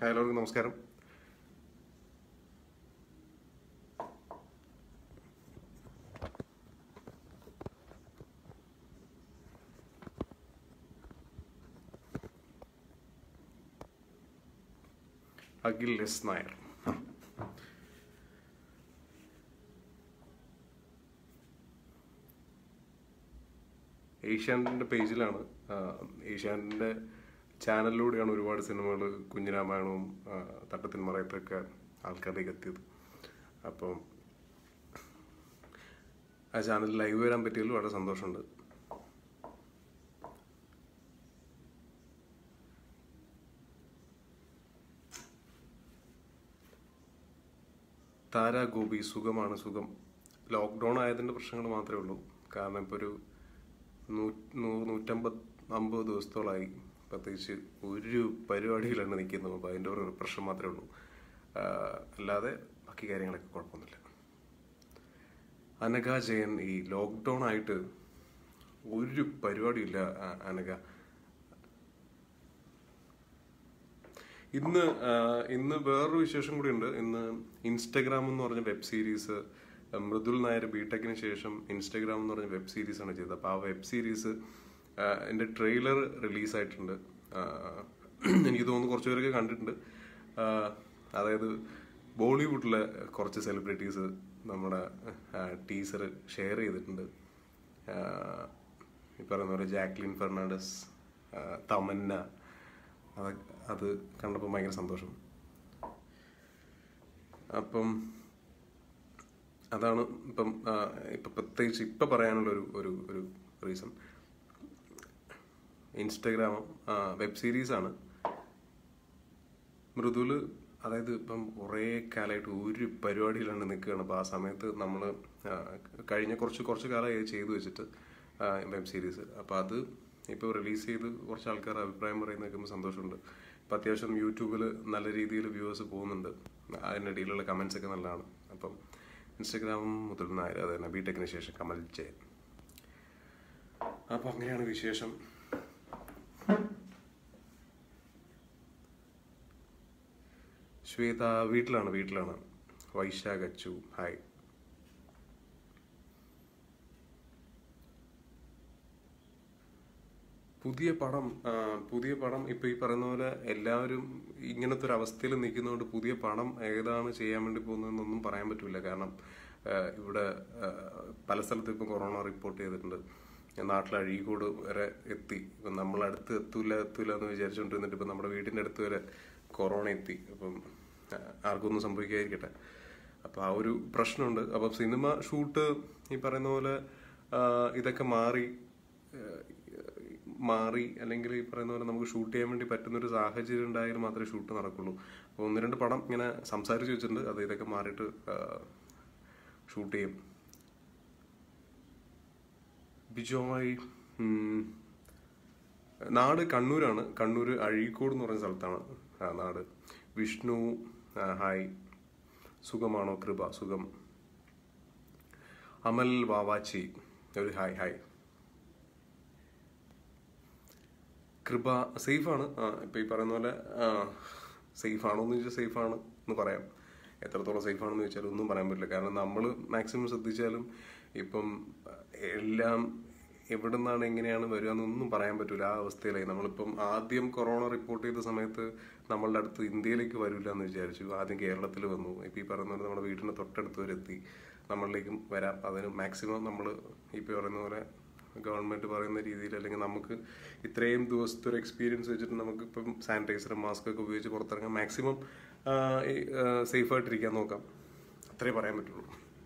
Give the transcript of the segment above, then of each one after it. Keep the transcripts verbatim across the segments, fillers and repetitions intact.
എല്ലാവർക്കും നമസ്കാരം. അഖിൽ എസ് നായർ. ഏഷ്യാനെറ്റിൻ്റെ പേജിലാണ്, ഏഷ്യാനെറ്റിൻ്റെ ചാനലിലൂടെയാണ് ഒരുപാട് സിനിമകൾ കുഞ്ഞിരാമായണവും തട്ടത്തിൻ മറയത്തൊക്കെ ആൾക്കാരിലേക്ക് എത്തിയത്. അപ്പം ആ ചാനലിൽ ലൈവ് വരാൻ പറ്റിയതിൽ വളരെ സന്തോഷമുണ്ട്. താര ഗോപി, സുഖമാണ് സുഖം. ലോക്ക്ഡൗൺ ആയതിൻ്റെ പ്രശ്നങ്ങൾ മാത്രമേ ഉള്ളൂ. കാരണം ഇപ്പോൾ ഒരു നൂ നൂറ്റമ്പത് അമ്പത് ദിവസത്തോളമായി പ്രത്യേകിച്ച് ഒരു പരിപാടിയിലാണ് നിൽക്കുന്നത്. അപ്പോൾ അതിൻ്റെ ഒരു പ്രശ്നം മാത്രമേ ഉള്ളൂ, അല്ലാതെ ബാക്കി കാര്യങ്ങളൊക്കെ കുഴപ്പമൊന്നുമില്ല. അനഘ ജയൻ, ഈ ലോക്ക്ഡൗൺ ആയിട്ട് ഒരു പരിപാടിയില്ല അനഘ. ഇന്ന് ഇന്ന് വേറൊരു വിശേഷം കൂടി ഉണ്ട്. ഇന്ന് ഇൻസ്റ്റഗ്രാം എന്ന് പറഞ്ഞ വെബ് സീരീസ്, മൃദുൽ നായർ ബിടെക്കിന് ശേഷം ഇൻസ്റ്റഗ്രാം എന്ന് പറഞ്ഞ വെബ് സീരീസ് ആണ് ചെയ്തത്. അപ്പോൾ ആ വെബ് സീരീസ് എൻ്റെ ട്രെയിലർ റിലീസായിട്ടുണ്ട്. എനിക്ക് തോന്നുന്നു കുറച്ച് പേരൊക്കെ കണ്ടിട്ടുണ്ട്. അതായത് ബോളിവുഡിലെ കുറച്ച് സെലിബ്രിറ്റീസ് നമ്മുടെ ടീസർ ഷെയർ ചെയ്തിട്ടുണ്ട്. ഈ പറയുന്ന പോലെ ജാക്ലിൻ ഫെർണാണ്ടസ്, തമന്ന, അത് അത് കണ്ടപ്പോൾ ഭയങ്കര സന്തോഷം. അപ്പം അതാണ് ഇപ്പം ഇപ്പം പ്രത്യേകിച്ച് ഇപ്പം പറയാനുള്ളൊരു ഒരു ഒരു റീസൺ. ഇൻസ്റ്റഗ്രാമും വെബ് സീരീസാണ്. മൃദുല് അതായത് ഇപ്പം കുറേ കാലമായിട്ട് ഒരു പരിപാടിയിലാണ് നിൽക്കുകയാണ്. അപ്പോൾ ആ സമയത്ത് നമ്മൾ കഴിഞ്ഞ കുറച്ച് കുറച്ച് കാലമായി ചെയ്തു വെച്ചിട്ട് വെബ് സീരീസ്. അപ്പോൾ അത് ഇപ്പോൾ റിലീസ് ചെയ്ത് കുറച്ച് ആൾക്കാർ അഭിപ്രായം പറയുന്നത് കേൾക്കുമ്പോൾ സന്തോഷമുണ്ട്. ഇപ്പം അത്യാവശ്യം യൂട്യൂബിൽ നല്ല രീതിയിൽ വ്യൂവേഴ്സ് പോകുന്നുണ്ട്. അതിനിടയിലുള്ള കമൻസ് ഒക്കെ നല്ലതാണ്. അപ്പം ഇൻസ്റ്റഗ്രാമും മുതൽ നായർ, അത് തന്നെ ബിടെക്കിന് ശേഷം കമൽ ജയൻ. അപ്പം അങ്ങനെയാണ് വിശേഷം. ശ്വേത വീട്ടിലാണ് വീട്ടിലാണ് വൈശാഖ് അച്ചു, ഹായ്. പുതിയ പടം പുതിയ പടം ഇപ്പം ഈ പറയുന്ന പോലെ എല്ലാവരും ഇങ്ങനത്തെ ഒരു അവസ്ഥയിൽ നിൽക്കുന്നതുകൊണ്ട് പുതിയ പടം ഏതാണ് ചെയ്യാൻ വേണ്ടി പോകുന്നതെന്നൊന്നും പറയാൻ പറ്റില്ല. കാരണം ഇവിടെ പല സ്ഥലത്തും ഇപ്പം കൊറോണ റിപ്പോർട്ട് ചെയ്തിട്ടുണ്ട്. നാട്ടിൽ അഴീക്കോട് വരെ എത്തി. ഇപ്പം നമ്മളടുത്ത് എത്തൂല എത്തൂല എന്ന് വിചാരിച്ചുകൊണ്ടിരുന്നിട്ട് ഇപ്പം നമ്മുടെ വീടിൻ്റെ അടുത്ത് വരെ കൊറോണ എത്തി. അപ്പം ആർക്കൊന്നും സംഭവിക്കാതിരിക്കട്ടെ. അപ്പം ആ ഒരു പ്രശ്നമുണ്ട്. അപ്പം സിനിമ ഷൂട്ട് ഈ പറയുന്ന പോലെ ഇതൊക്കെ മാറി മാറി അല്ലെങ്കിൽ ഈ പറയുന്ന പോലെ നമുക്ക് ഷൂട്ട് ചെയ്യാൻ വേണ്ടി പറ്റുന്നൊരു സാഹചര്യം ഉണ്ടായാൽ മാത്രമേ ഷൂട്ട് നടക്കുള്ളൂ. അപ്പോൾ ഒന്ന് രണ്ട് പടം ഇങ്ങനെ സംസാരിച്ച് വെച്ചിട്ടുണ്ട്. അത് ഇതൊക്കെ മാറിയിട്ട് ഷൂട്ട് ചെയ്യും. ബിജോയ്, നാട് കണ്ണൂരാണ്. കണ്ണൂർ അഴീക്കോട് എന്ന് പറഞ്ഞ സ്ഥലത്താണ് നാട്. വിഷ്ണു, ഹായ്. സുഖമാണോ കൃപ? സുഖം. അമൽ വാവാച്ചി, ഒരു ഹായ് ഹായ്. കൃപ, സേഫാണ്. ഇപ്പം ഈ പറയുന്ന പോലെ സേഫാണോ എന്ന് ചോദിച്ചാൽ സേഫാണ് എന്ന് പറയാം. എത്രത്തോളം സേഫാണെന്ന് ചോദിച്ചാൽ ഒന്നും പറയാൻ പറ്റില്ല. കാരണം നമ്മൾ മാക്സിമം ശ്രദ്ധിച്ചാലും ഇപ്പം എല്ലാം എവിടെ നിന്നാണ് എങ്ങനെയാണ് വരിക എന്നൊന്നും പറയാൻ പറ്റില്ല. ആ അവസ്ഥയിലായി. നമ്മളിപ്പം ആദ്യം കൊറോണ റിപ്പോർട്ട് ചെയ്ത സമയത്ത് നമ്മളുടെ അടുത്ത് ഇന്ത്യയിലേക്ക് വരില്ല എന്ന് വിചാരിച്ചു. ആദ്യം കേരളത്തിൽ വന്നു. ഇപ്പം ഈ പറയുന്ന പോലെ നമ്മുടെ വീടിൻ്റെ തൊട്ടടുത്ത് വരെ എത്തി. നമ്മളിലേക്കും വരാം. അതിന് മാക്സിമം നമ്മൾ ഇപ്പം പറയുന്ന പോലെ ഗവൺമെൻറ് പറയുന്ന രീതിയിൽ, അല്ലെങ്കിൽ നമുക്ക് ഇത്രയും ദിവസത്തെ ഒരു എക്സ്പീരിയൻസ് വെച്ചിട്ട് നമുക്കിപ്പം സാനിറ്റൈസറും മാസ്കൊക്കെ ഉപയോഗിച്ച് പുറത്തിറങ്ങാൻ മാക്സിമം സേഫായിട്ടിരിക്കാൻ നോക്കാം. അത്രേ പറയാൻ പറ്റുള്ളൂ.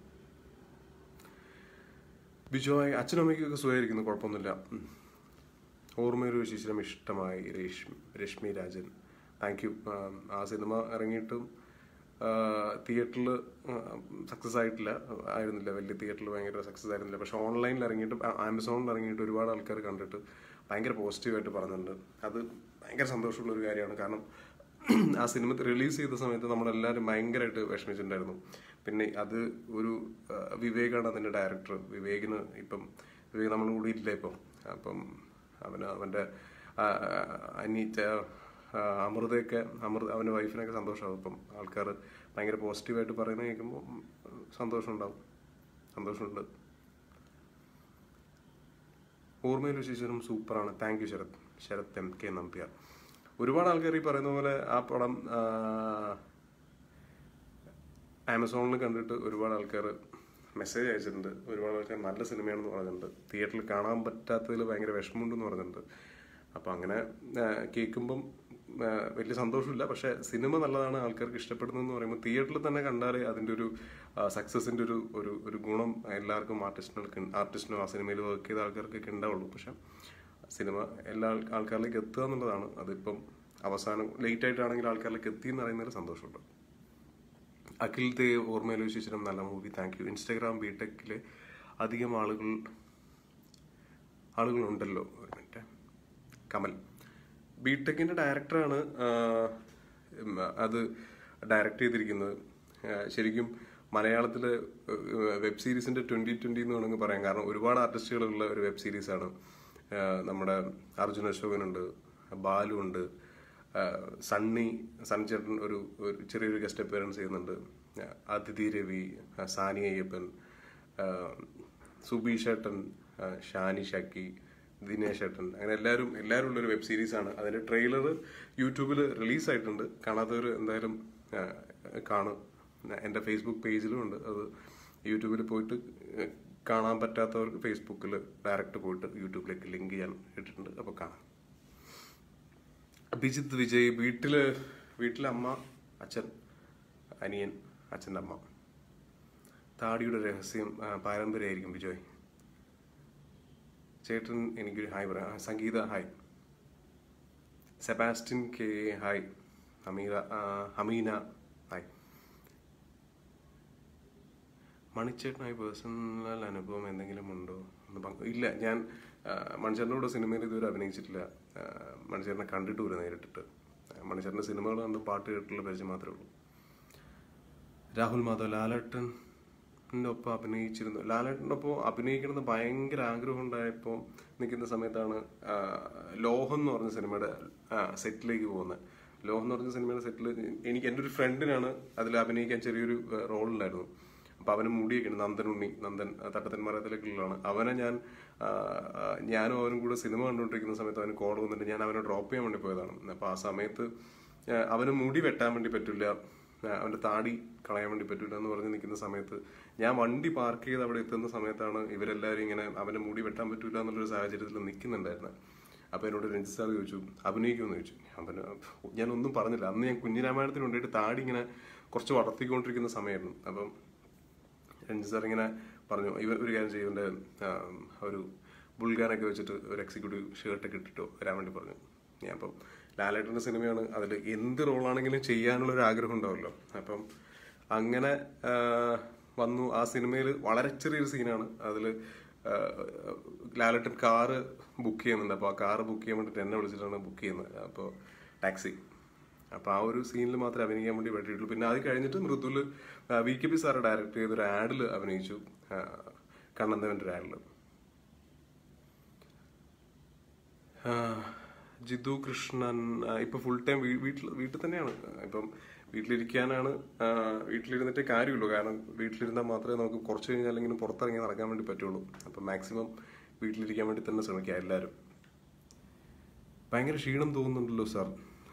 ബിജോയ്, അച്ഛനും അമ്മയ്ക്കൊക്കെ സുഖമായിരിക്കുന്നു, കുഴപ്പമൊന്നുമില്ല. ഓർമ്മയൊരു ശിശിരം ഇഷ്ടമായി, രശ്മി രശ്മി രാജൻ, താങ്ക് യു. ആ സിനിമ ഇറങ്ങിയിട്ടും തിയേറ്ററിൽ സക്സസ് ആയിട്ടില്ല ആയിരുന്നില്ല വലിയ തിയേറ്ററിൽ ഭയങ്കര സക്സസ് ആയിരുന്നില്ല. പക്ഷെ ഓൺലൈനിൽ ഇറങ്ങിയിട്ട്, ആമസോണിൽ ഇറങ്ങിയിട്ട് ഒരുപാട് ആൾക്കാർ കണ്ടിട്ട് ഭയങ്കര പോസിറ്റീവായിട്ട് പറഞ്ഞിട്ടുണ്ട്. അത് ഭയങ്കര സന്തോഷമുള്ളൊരു കാര്യമാണ്. കാരണം ആ സിനിമ റിലീസ് ചെയ്ത സമയത്ത് നമ്മളെല്ലാവരും ഭയങ്കരമായിട്ട് വിഷമിച്ചിട്ടുണ്ടായിരുന്നു. പിന്നെ അത് ഒരു വിവേകാണ് അതിൻ്റെ ഡയറക്ടർ. വിവേകിന് ഇപ്പം വിവേക് നമ്മുടെ കൂടെ ഇല്ല ഇപ്പം. അപ്പം അവന് അവൻ്റെ അനീറ്റ അമൃതയൊക്കെ അമൃത അവൻ്റെ വൈഫിനൊക്കെ സന്തോഷമാകും. ഇപ്പം ആൾക്കാർ ഭയങ്കര പോസിറ്റീവായിട്ട് പറയുന്നത് കേൾക്കുമ്പോൾ സന്തോഷം ഉണ്ടാവും, സന്തോഷമുണ്ട്. ഓർമ്മയിൽ വിശേഷം സൂപ്പറാണ്, thank you Sarath. Sarath M K Nambiar. ഒരുപാട് ആൾക്കാർ ഈ പറയുന്ന പോലെ ആ പടം ആമസോണിൽ കണ്ടിട്ട് ഒരുപാട് ആൾക്കാർ മെസ്സേജ് അയച്ചിട്ടുണ്ട്. ഒരുപാട് ആൾക്കാർ നല്ല സിനിമയാണെന്ന് പറഞ്ഞിട്ടുണ്ട്, തിയേറ്ററിൽ കാണാൻ പറ്റാത്തതിൽ ഭയങ്കര വിഷമമുണ്ടെന്ന് പറഞ്ഞിട്ടുണ്ട്. അപ്പോൾ അങ്ങനെ കേൾക്കുമ്പം വലിയ സന്തോഷമില്ല. പക്ഷേ സിനിമ നല്ലതാണ്, ആൾക്കാർക്ക് ഇഷ്ടപ്പെടുന്നതെന്ന് പറയുമ്പോൾ തിയേറ്ററിൽ തന്നെ കണ്ടാലേ അതിൻ്റെ ഒരു സക്സസിൻ്റെ ഒരു ഒരു ഒരു ഗുണം എല്ലാവർക്കും ആർട്ടിസ്റ്റിനൊക്കെ ആർട്ടിസ്റ്റിനോ ആ സിനിമയിൽ വർക്ക് ചെയ്ത ആൾക്കാർക്കൊക്കെ ഉണ്ടാവുള്ളൂ. പക്ഷെ സിനിമ എല്ലാ ആൾക്കാരിലേക്ക് എത്തുക എന്നുള്ളതാണ്. അതിപ്പം അവസാനം ലേറ്റ് ആയിട്ടാണെങ്കിൽ ആൾക്കാരിലേക്ക് എത്തി എന്ന് പറയുന്നതിൽ സന്തോഷമുണ്ട്. അഖിൽ ദേവ് ഓർമ്മയിൽ വിശേഷം നല്ല മൂവി, താങ്ക് യു. ഇൻസ്റ്റാഗ്രാം ബിടെക്കിലെ അധികം ആളുകൾ ആളുകളുണ്ടല്ലോ. ഒരു മിനിറ്റ്. കമൽ ബിടെക്കിൻ്റെ ഡയറക്ടറാണ് അത് ഡയറക്റ്റ് ചെയ്തിരിക്കുന്നത്. ശരിക്കും മലയാളത്തിൽ വെബ് സീരീസിൻ്റെ ട്വൻറ്റി ട്വൻറ്റി എന്ന് വേണമെങ്കിൽ പറയാം. കാരണം ഒരുപാട് ആർട്ടിസ്റ്റുകളുള്ള ഒരു വെബ് സീരീസാണ്. നമ്മുടെ അർജുൻ അശോകനുണ്ട്, ബാലു ഉണ്ട്, സണ്ണി സണ്ണി ചേട്ടൻ ഒരു ചെറിയൊരു ഗസ്റ്റ് അപ്പിയറൻസ് ചെയ്യുന്നുണ്ട്, അതിഥി രവി, സാനി അയ്യപ്പൻ, സുബി ചേട്ടൻ, ഷാനി ഷക്കി, ദിനേശ് ചേട്ടൻ, അങ്ങനെ എല്ലാവരും എല്ലാവരും ഉള്ളൊരു വെബ് സീരീസാണ്. അതിൻ്റെ ട്രെയിലർ യൂട്യൂബിൽ റിലീസായിട്ടുണ്ട്. കാണാത്തവർ എന്തായാലും കാണും. എൻ്റെ ഫേസ്ബുക്ക് പേജിലും ഉണ്ട്. അത് യൂട്യൂബിൽ പോയിട്ട് കാണാൻ പറ്റാത്തവർക്ക് ഫേസ്ബുക്കിൽ ഡയറക്റ്റ് പോയിട്ട് യൂട്യൂബിലേക്ക് ലിങ്ക് ചെയ്യാൻ ഇട്ടിട്ടുണ്ട്, അപ്പോൾ കാണാം. അഭിജിത്ത് വിജയ് വീട്ടില് വീട്ടിലെ അമ്മ, അച്ഛൻ, അനിയൻ, അച്ഛൻ്റെ അമ്മ. താടിയുടെ രഹസ്യം പാരമ്പര്യമായിരിക്കും ബിജോയ്. ചേട്ടൻ എനിക്കൊരു ഹായ് പറയാം. Sangeetha hi. Sebastian K hi. Ameera Ameena hi. മണിച്ചേട്ടനായി പേഴ്സണൽ അനുഭവം എന്തെങ്കിലും ഉണ്ടോ? ഇല്ല, ഞാൻ മണിച്ചേട്ടൻ്റെ കൂടെ സിനിമയിൽ ഇതുവരെ അഭിനയിച്ചിട്ടില്ല. മണിച്ചേട്ടനെ കണ്ടിട്ട് പോലും നേരിട്ടിട്ട്. മണിച്ചേട്ടൻ്റെ സിനിമകൾ കണ്ട് പാട്ട് കേട്ടിട്ടുള്ള പരിചയം മാത്രമേ ഉള്ളൂ. രാഹുൽ മാധവ് ലാലേട്ടൻ്റെ ഒപ്പം അഭിനയിച്ചിരുന്നു. ലാലേട്ടൻ്റെ ഒപ്പം അഭിനയിക്കണമെന്ന് ഭയങ്കര ആഗ്രഹം ഉണ്ടായപ്പോൾ നിൽക്കുന്ന സമയത്താണ് ലോഹം എന്ന് പറഞ്ഞ സിനിമയുടെ സെറ്റിലേക്ക് പോകുന്നത്. ലോഹം എന്ന് പറഞ്ഞ സിനിമയുടെ സെറ്റിൽ എനിക്ക് എൻ്റെ ഒരു ഫ്രണ്ടിനാണ് അതിൽ അഭിനയിക്കാൻ ചെറിയൊരു റോളുണ്ടായിരുന്നു. അപ്പം അവന് മുടിയൊക്കെ ഉണ്ട്, നന്ദൻ ഉണ്ണി, നന്ദൻ തട്ടത്തന്മാരത്തിലേക്കുള്ളതാണ്. അവനെ ഞാൻ ഞാനും അവനും കൂടെ സിനിമ കണ്ടുകൊണ്ടിരിക്കുന്ന സമയത്ത് അവന് കോൾ വന്നിട്ട് ഞാൻ അവനെ ഡ്രോപ്പ് ചെയ്യാൻ വേണ്ടി പോയതാണ്. അപ്പോൾ ആ സമയത്ത് അവന് മുടി വെട്ടാൻ വേണ്ടി പറ്റില്ല, അവൻ്റെ താടി കളയാൻ വേണ്ടി പറ്റില്ല എന്ന് പറഞ്ഞ് നിൽക്കുന്ന സമയത്ത് ഞാൻ വണ്ടി പാർക്ക് ചെയ്ത് അവിടെ എത്തുന്ന സമയത്താണ് ഇവരെല്ലാവരും ഇങ്ങനെ അവൻ്റെ മുടി വെട്ടാൻ പറ്റില്ല എന്നുള്ളൊരു സാഹചര്യത്തിൽ നിൽക്കുന്നുണ്ടായിരുന്നത്. അപ്പോൾ എന്നോട് രഞ്ജിത്ത് സാർ ചോദിച്ചു അഭിനയിക്കുമെന്ന് ചോദിച്ചു. അവന് ഞാനൊന്നും പറഞ്ഞില്ല. അന്ന് ഞാൻ കുഞ്ഞിരാമായണത്തിന് കൊണ്ടിട്ട് താടി ഇങ്ങനെ കുറച്ച് വളർത്തിക്കൊണ്ടിരിക്കുന്ന സമയമായിരുന്നു. അപ്പം രഞ്ജിത്ത് സാർ ഇങ്ങനെ പറഞ്ഞു, ഇവർ ഒരു കാര്യം ചെയ്യും, ഇവൻ്റെ ഒരു ബുൾഗാനൊക്കെ വെച്ചിട്ട് ഒരു എക്സിക്യൂട്ടീവ് ഷർട്ടൊക്കെ ഇട്ടിട്ടോ വരാൻ വേണ്ടി പറഞ്ഞു. ഞാൻ അപ്പം ലാലേട്ടൻ്റെ സിനിമയാണ്, അതിൽ എന്ത് റോളാണെങ്കിലും ചെയ്യാനുള്ളൊരു ആഗ്രഹം ഉണ്ടാവുമല്ലോ. അപ്പം അങ്ങനെ വന്നു. ആ സിനിമയിൽ വളരെ ചെറിയൊരു സീനാണ്. അതിൽ ലാലേട്ടൻ കാറ് ബുക്ക് ചെയ്യുന്നുണ്ട്. അപ്പോൾ ആ കാറ് ബുക്ക് ചെയ്യാൻ വേണ്ടിയിട്ട് എന്നെ വിളിച്ചിട്ടാണ് ബുക്ക് ചെയ്യുന്നത്. അപ്പോൾ ടാക്സി. അപ്പോൾ ആ ഒരു സീനിൽ മാത്രമേ അഭിനയിക്കാൻ വേണ്ടി പറ്റിയിട്ടുള്ളൂ. പിന്നെ അത് കഴിഞ്ഞിട്ട് Mridul V K P sir direct ചെയ്തൊരു ആഡിൽ അഭിനയിച്ചു, കണ്ണന്തവൻ്റെ ഒരു ആഡിൽ. ജിതു കൃഷ്ണൻ ഇപ്പം ഫുൾ ടൈം വീട്ടിൽ വീട്ടിൽ തന്നെയാണ്. ഇപ്പം വീട്ടിലിരിക്കാനാണ്, വീട്ടിലിരുന്നിട്ടേ കാര്യമുള്ളൂ. കാരണം വീട്ടിലിരുന്നാൽ മാത്രമേ നമുക്ക് കുറച്ച് കഴിഞ്ഞാൽ അല്ലെങ്കിൽ പുറത്തിറങ്ങി നടക്കാൻ വേണ്ടി പറ്റുള്ളൂ. അപ്പം മാക്സിമം വീട്ടിലിരിക്കാൻ വേണ്ടി തന്നെ ശ്രമിക്കുക എല്ലാവരും. ഭയങ്കര ക്ഷീണം തോന്നുന്നുണ്ടല്ലോ സാർ.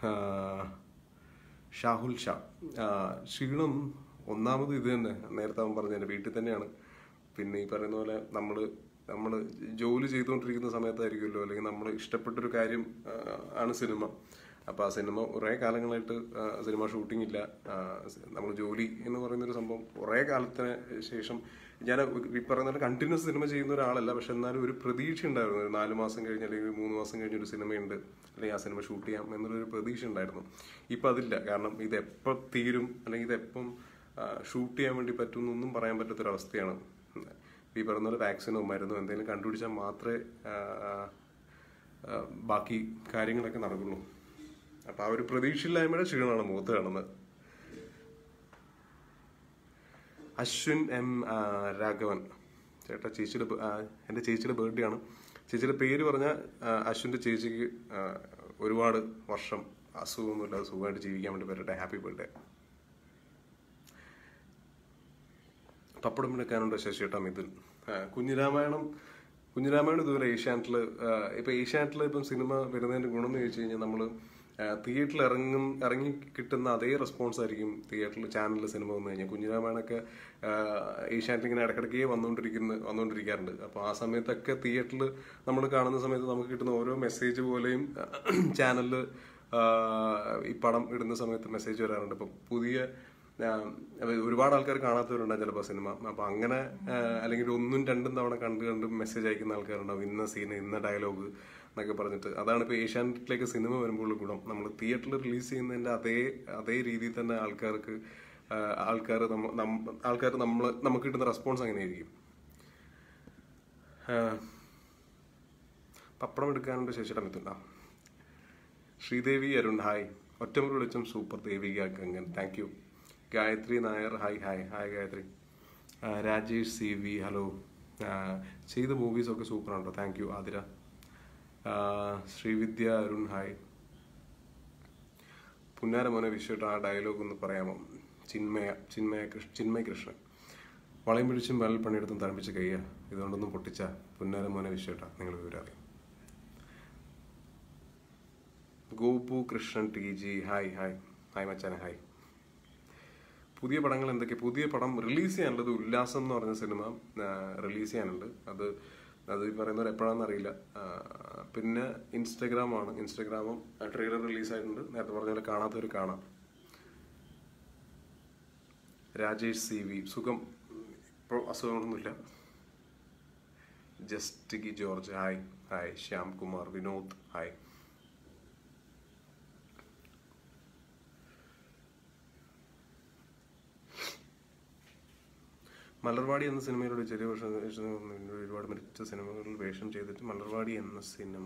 ഷാഹുൽ ഷാ, ക്ഷീണം ഒന്നാമത് ഇത് തന്നെ, നേരത്തെ അവൻ പറഞ്ഞതിൻ്റെ വീട്ടിൽ തന്നെയാണ്. പിന്നെ ഈ പറയുന്ന പോലെ നമ്മൾ നമ്മൾ ജോലി ചെയ്തുകൊണ്ടിരിക്കുന്ന സമയത്തായിരിക്കുമല്ലോ, അല്ലെങ്കിൽ നമ്മൾ ഇഷ്ടപ്പെട്ടൊരു കാര്യം ആണ് സിനിമ. അപ്പോൾ ആ സിനിമ കുറേ കാലങ്ങളായിട്ട് സിനിമ ഷൂട്ടിംഗ് ഇല്ല. നമ്മൾ ജോലി എന്ന് പറയുന്നൊരു സംഭവം കുറേ കാലത്തിന് ശേഷം, ഞാൻ ഈ പറയുന്ന കണ്ടിന്യൂസ് സിനിമ ചെയ്യുന്ന ഒരാളല്ല, പക്ഷെ എന്നാലും ഒരു പ്രതീക്ഷ ഉണ്ടായിരുന്നു. ഒരു നാല് മാസം കഴിഞ്ഞ് അല്ലെങ്കിൽ ഒരു മൂന്ന് മാസം കഴിഞ്ഞൊരു സിനിമയുണ്ട്, അല്ലെങ്കിൽ ആ സിനിമ ഷൂട്ട് ചെയ്യാം എന്നുള്ളൊരു പ്രതീക്ഷ ഉണ്ടായിരുന്നു. ഇപ്പം അതില്ല. കാരണം ഇതെപ്പം തീരും അല്ലെങ്കിൽ ഇതെപ്പം ഷൂട്ട് ചെയ്യാൻ വേണ്ടി പറ്റും എന്നൊന്നും പറയാൻ പറ്റാത്തൊരവസ്ഥയാണ്. ഈ പറയുന്ന പോലെ വാക്സിനോ മരുന്നോ എന്തെങ്കിലും കണ്ടുപിടിച്ചാൽ മാത്രമേ ബാക്കി കാര്യങ്ങളൊക്കെ നടക്കുള്ളൂ. അപ്പം ആ ഒരു പ്രതീക്ഷയില്ലായ്മയുടെ ക്ഷീണമാണ് മുഖത്ത് കാണുന്നത്. അശ്വിൻ എം രാഘവൻ ചേട്ടാ, ചേച്ചിയുടെ എൻ്റെ ചേച്ചിയുടെ ബർത്ത്ഡേ ആണ്. ചേച്ചിയുടെ പേര് പറഞ്ഞാൽ അശ്വിൻ്റെ ചേച്ചിക്ക് ഒരുപാട് വർഷം അസുഖമൊന്നുമില്ല, സുഖമായിട്ട് ജീവിക്കാൻ വേണ്ടി പറ്റട്ടെ. Happy birthday. പപ്പടം എടുക്കാനുണ്ട് ശശിയേട്ടാ മിഥുൻ. കുഞ്ഞിരാമായണം കുഞ്ഞിരാമായണം ഇതുപോലെ ഏഷ്യാനെറ്റിൽ ഇപ്പം ഏഷ്യാനെറ്റിൽ ഇപ്പം സിനിമ വരുന്നതിൻ്റെ ഗുണം എന്ന് ചോദിച്ചു കഴിഞ്ഞാൽ നമ്മൾ തിയേറ്ററിൽ ഇറങ്ങും ഇറങ്ങി കിട്ടുന്ന അതേ റെസ്പോൺസ് ആയിരിക്കും തിയേറ്ററിൽ ചാനലിൽ സിനിമ വന്നു കഴിഞ്ഞാൽ. കുഞ്ഞിരാമായണമൊക്കെ ഏഷ്യാനെറ്റിൽ ഇങ്ങനെ ഇടയ്ക്കിടയ്ക്ക് വന്നുകൊണ്ടിരിക്കുന്ന വന്നുകൊണ്ടിരിക്കാറുണ്ട്. അപ്പോൾ ആ സമയത്തൊക്കെ തിയേറ്ററിൽ നമ്മൾ കാണുന്ന സമയത്ത് നമുക്ക് കിട്ടുന്ന ഓരോ മെസ്സേജ് പോലെയും ചാനലിൽ ഈ പടം ഇടുന്ന സമയത്ത് മെസ്സേജ് വരാറുണ്ട്. ഇപ്പം പുതിയ ഒരുപാട് ആൾക്കാർ കാണാത്തവരുണ്ടാകും ചിലപ്പോൾ സിനിമ. അപ്പം അങ്ങനെ അല്ലെങ്കിൽ ഒന്നും രണ്ടും തവണ കണ്ട് കണ്ട് മെസ്സേജ് അയക്കുന്ന ആൾക്കാരുണ്ടാവും, ഇന്ന സീന് ഇന്ന ഡയലോഗ് എന്നൊക്കെ പറഞ്ഞിട്ട്. അതാണ് ഇപ്പോൾ ഏഷ്യാനെറ്റിലേക്ക് സിനിമ വരുമ്പോഴുള്ള ഗുണം. നമ്മൾ തിയേറ്ററിൽ റിലീസ് ചെയ്യുന്നതിൻ്റെ അതേ അതേ രീതിയിൽ തന്നെ ആൾക്കാർക്ക് ആൾക്കാർ ആൾക്കാർ നമ്മൾ നമുക്ക് കിട്ടുന്ന റെസ്പോൺസ് അങ്ങനെയായിരിക്കും. പപ്പടം എടുക്കാനുണ്ട് ശേഷിയുടെ മിഥുന. ശ്രീദേവി അരുൺ ഹായ്. ഒറ്റമുറി വിളിച്ചും super Devika Gangan thank you. Gayathri Nair hi hi hi Gayathri. Rajesh C V hello. ചെയ്ത മൂവീസൊക്കെ സൂപ്പറാണോ, thank you Athira. Sreevidya Arun hi. പുന്നാരമോനെ വിശ്വട്ട് ആ ഡയലോഗ് ഒന്ന് പറയാമോ? ചിന്മയ ചിന്മയ കൃഷ്ണ ചിന്മയ കൃഷ്ണൻ. വളയും പിടിച്ചും വലൽ പണിയെടുത്തും തഴപ്പിച്ച് കയ്യ ഇതുകൊണ്ടൊന്നും പൊട്ടിച്ച പുന്നാരമോനെ വിശ്വട്ട നിങ്ങൾ വിവരം അറിയാം. Gopu Krishnan T G hi hi hi മച്ചാനെ ഹായ്. പുതിയ പടങ്ങൾ എന്തൊക്കെ? പുതിയ പടം റിലീസ് ചെയ്യാനുള്ളത് ഉല്ലാസം എന്ന് പറഞ്ഞ സിനിമ റിലീസ് ചെയ്യാനുണ്ട്. അത് അത് ഈ പറയുന്നവർ എപ്പോഴാണെന്ന് അറിയില്ല. പിന്നെ ഇൻസ്റ്റഗ്രാമാണ്. ഇൻസ്റ്റഗ്രാമും ട്രെയിലർ റിലീസായിട്ടുണ്ട്. നേരത്തെ പറഞ്ഞ പോലെ കാണാത്തവർ കാണാം. രാജേഷ് സി വി സുഖം, ഇപ്പോൾ അസുഖങ്ങളൊന്നുമില്ല. ജസ്റ്റിഗി George hi hi. Shyam Kumar Vinod hi. Malarvadi എന്ന സിനിമയിലൂടെ ചെറിയ വർഷം ഒരുപാട് മികച്ച സിനിമകളിൽ വേഷം ചെയ്തിട്ട് മലർവാടി എന്ന സിനിമ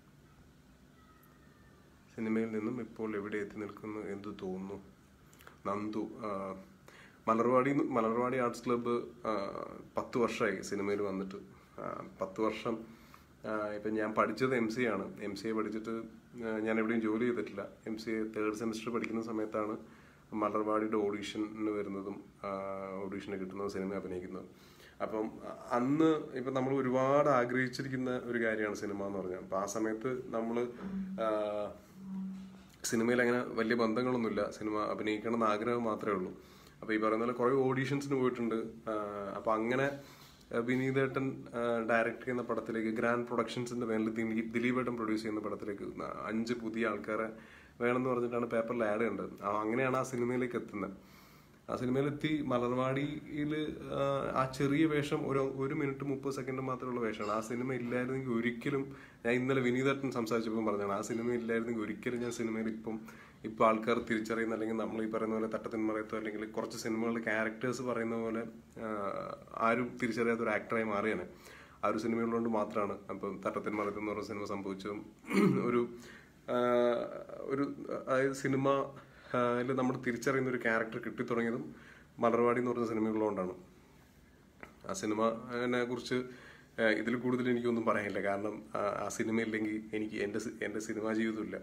സിനിമയിൽ നിന്നും ഇപ്പോൾ എവിടെ എത്തി നിൽക്കുന്നു എന്തു തോന്നുന്നു? നന്ദു. മലർവാടി മലർവാടി ആർട്സ് ക്ലബ്ബ് പത്ത് വർഷമായി സിനിമയിൽ വന്നിട്ട്. പത്ത് വർഷം ഇപ്പം ഞാൻ പഠിച്ചത് എം സി ആണ്. എം സി എ പഠിച്ചിട്ട് ഞാൻ എവിടെയും ജോലി ചെയ്തിട്ടില്ല. M C A third semester പഠിക്കുന്ന സമയത്താണ് മലർവാടിയുടെ ഓഡീഷന് വരുന്നതും ഓഡീഷന് കിട്ടുന്നതും സിനിമ അഭിനയിക്കുന്നതും. അപ്പം അന്ന് ഇപ്പം നമ്മൾ ഒരുപാട് ആഗ്രഹിച്ചിരിക്കുന്ന ഒരു കാര്യമാണ് സിനിമ എന്ന് പറഞ്ഞാൽ. അപ്പം ആ സമയത്ത് നമ്മൾ സിനിമയിൽ അങ്ങനെ വലിയ ബന്ധങ്ങളൊന്നുമില്ല, സിനിമ അഭിനയിക്കണം എന്ന് ആഗ്രഹം മാത്രമേ ഉള്ളൂ. അപ്പോൾ ഈ പറയുന്ന പോലെ കുറേ ഓഡീഷൻസിന് പോയിട്ടുണ്ട്. അപ്പം അങ്ങനെ വിനീതേട്ടൻ ഡയറക്റ്റ് ചെയ്യുന്ന പടത്തിലേക്ക് ഗ്രാൻഡ് പ്രൊഡക്ഷൻസിന്റെ പേരിൽ ദിലീപേട്ടൻ പ്രൊഡ്യൂസ് ചെയ്യുന്ന പടത്തിലേക്ക് അഞ്ച് പുതിയ ആൾക്കാരെ വേണമെന്ന് പറഞ്ഞിട്ടാണ് പേപ്പറിൽ ആഡ് ചെയ്യേണ്ടത്. അങ്ങനെയാണ് ആ സിനിമയിലേക്ക് എത്തുന്നത്. ആ സിനിമയിലെത്തി മലർവാടിയിൽ ആ ചെറിയ വേഷം ഒരു ഒരു മിനിറ്റ് മുപ്പത് സെക്കൻഡ് മാത്രമുള്ള വേഷമാണ്. ആ സിനിമ ഇല്ലായിരുന്നെങ്കിൽ ഒരിക്കലും, ഞാൻ ഇന്നലെ വിനീതേട്ടൻ സംസാരിച്ചപ്പോൾ പറഞ്ഞാണ്, ആ സിനിമ ഇല്ലായിരുന്നെങ്കിൽ ഒരിക്കലും ഞാൻ സിനിമയിൽ ഇപ്പം ഇപ്പം ആൾക്കാർ തിരിച്ചറിയുന്ന അല്ലെങ്കിൽ നമ്മൾ ഈ പറയുന്ന പോലെ തട്ടത്തിൻ മറയത്തോ അല്ലെങ്കിൽ കുറച്ച് സിനിമകളുടെ ക്യാരക്ടേഴ്സ് പറയുന്ന പോലെ ആരും തിരിച്ചറിയാത്ത ഒരു ആക്ടറായി മാറിയാണ്. ആ ഒരു സിനിമയുള്ളതുകൊണ്ട് മാത്രമാണ് അപ്പം തട്ടത്തിൻ മറയത്ത് എന്ന് പറഞ്ഞ സിനിമ സംഭവിച്ചതും ഒരു ഒരു അതായത് സിനിമയിൽ നമ്മൾ തിരിച്ചറിയുന്ന ഒരു ക്യാരക്ടർ കിട്ടിത്തുടങ്ങിയതും മലർവാടി എന്ന് പറഞ്ഞ സിനിമയുള്ളതുകൊണ്ടാണ്. ആ സിനിമയെ കുറിച്ച് ഇതിൽ കൂടുതൽ എനിക്കൊന്നും പറയാനില്ല. കാരണം ആ സിനിമ ഇല്ലെങ്കിൽ എനിക്ക് എൻ്റെ എൻ്റെ സിനിമാ ജീവിതമില്ല.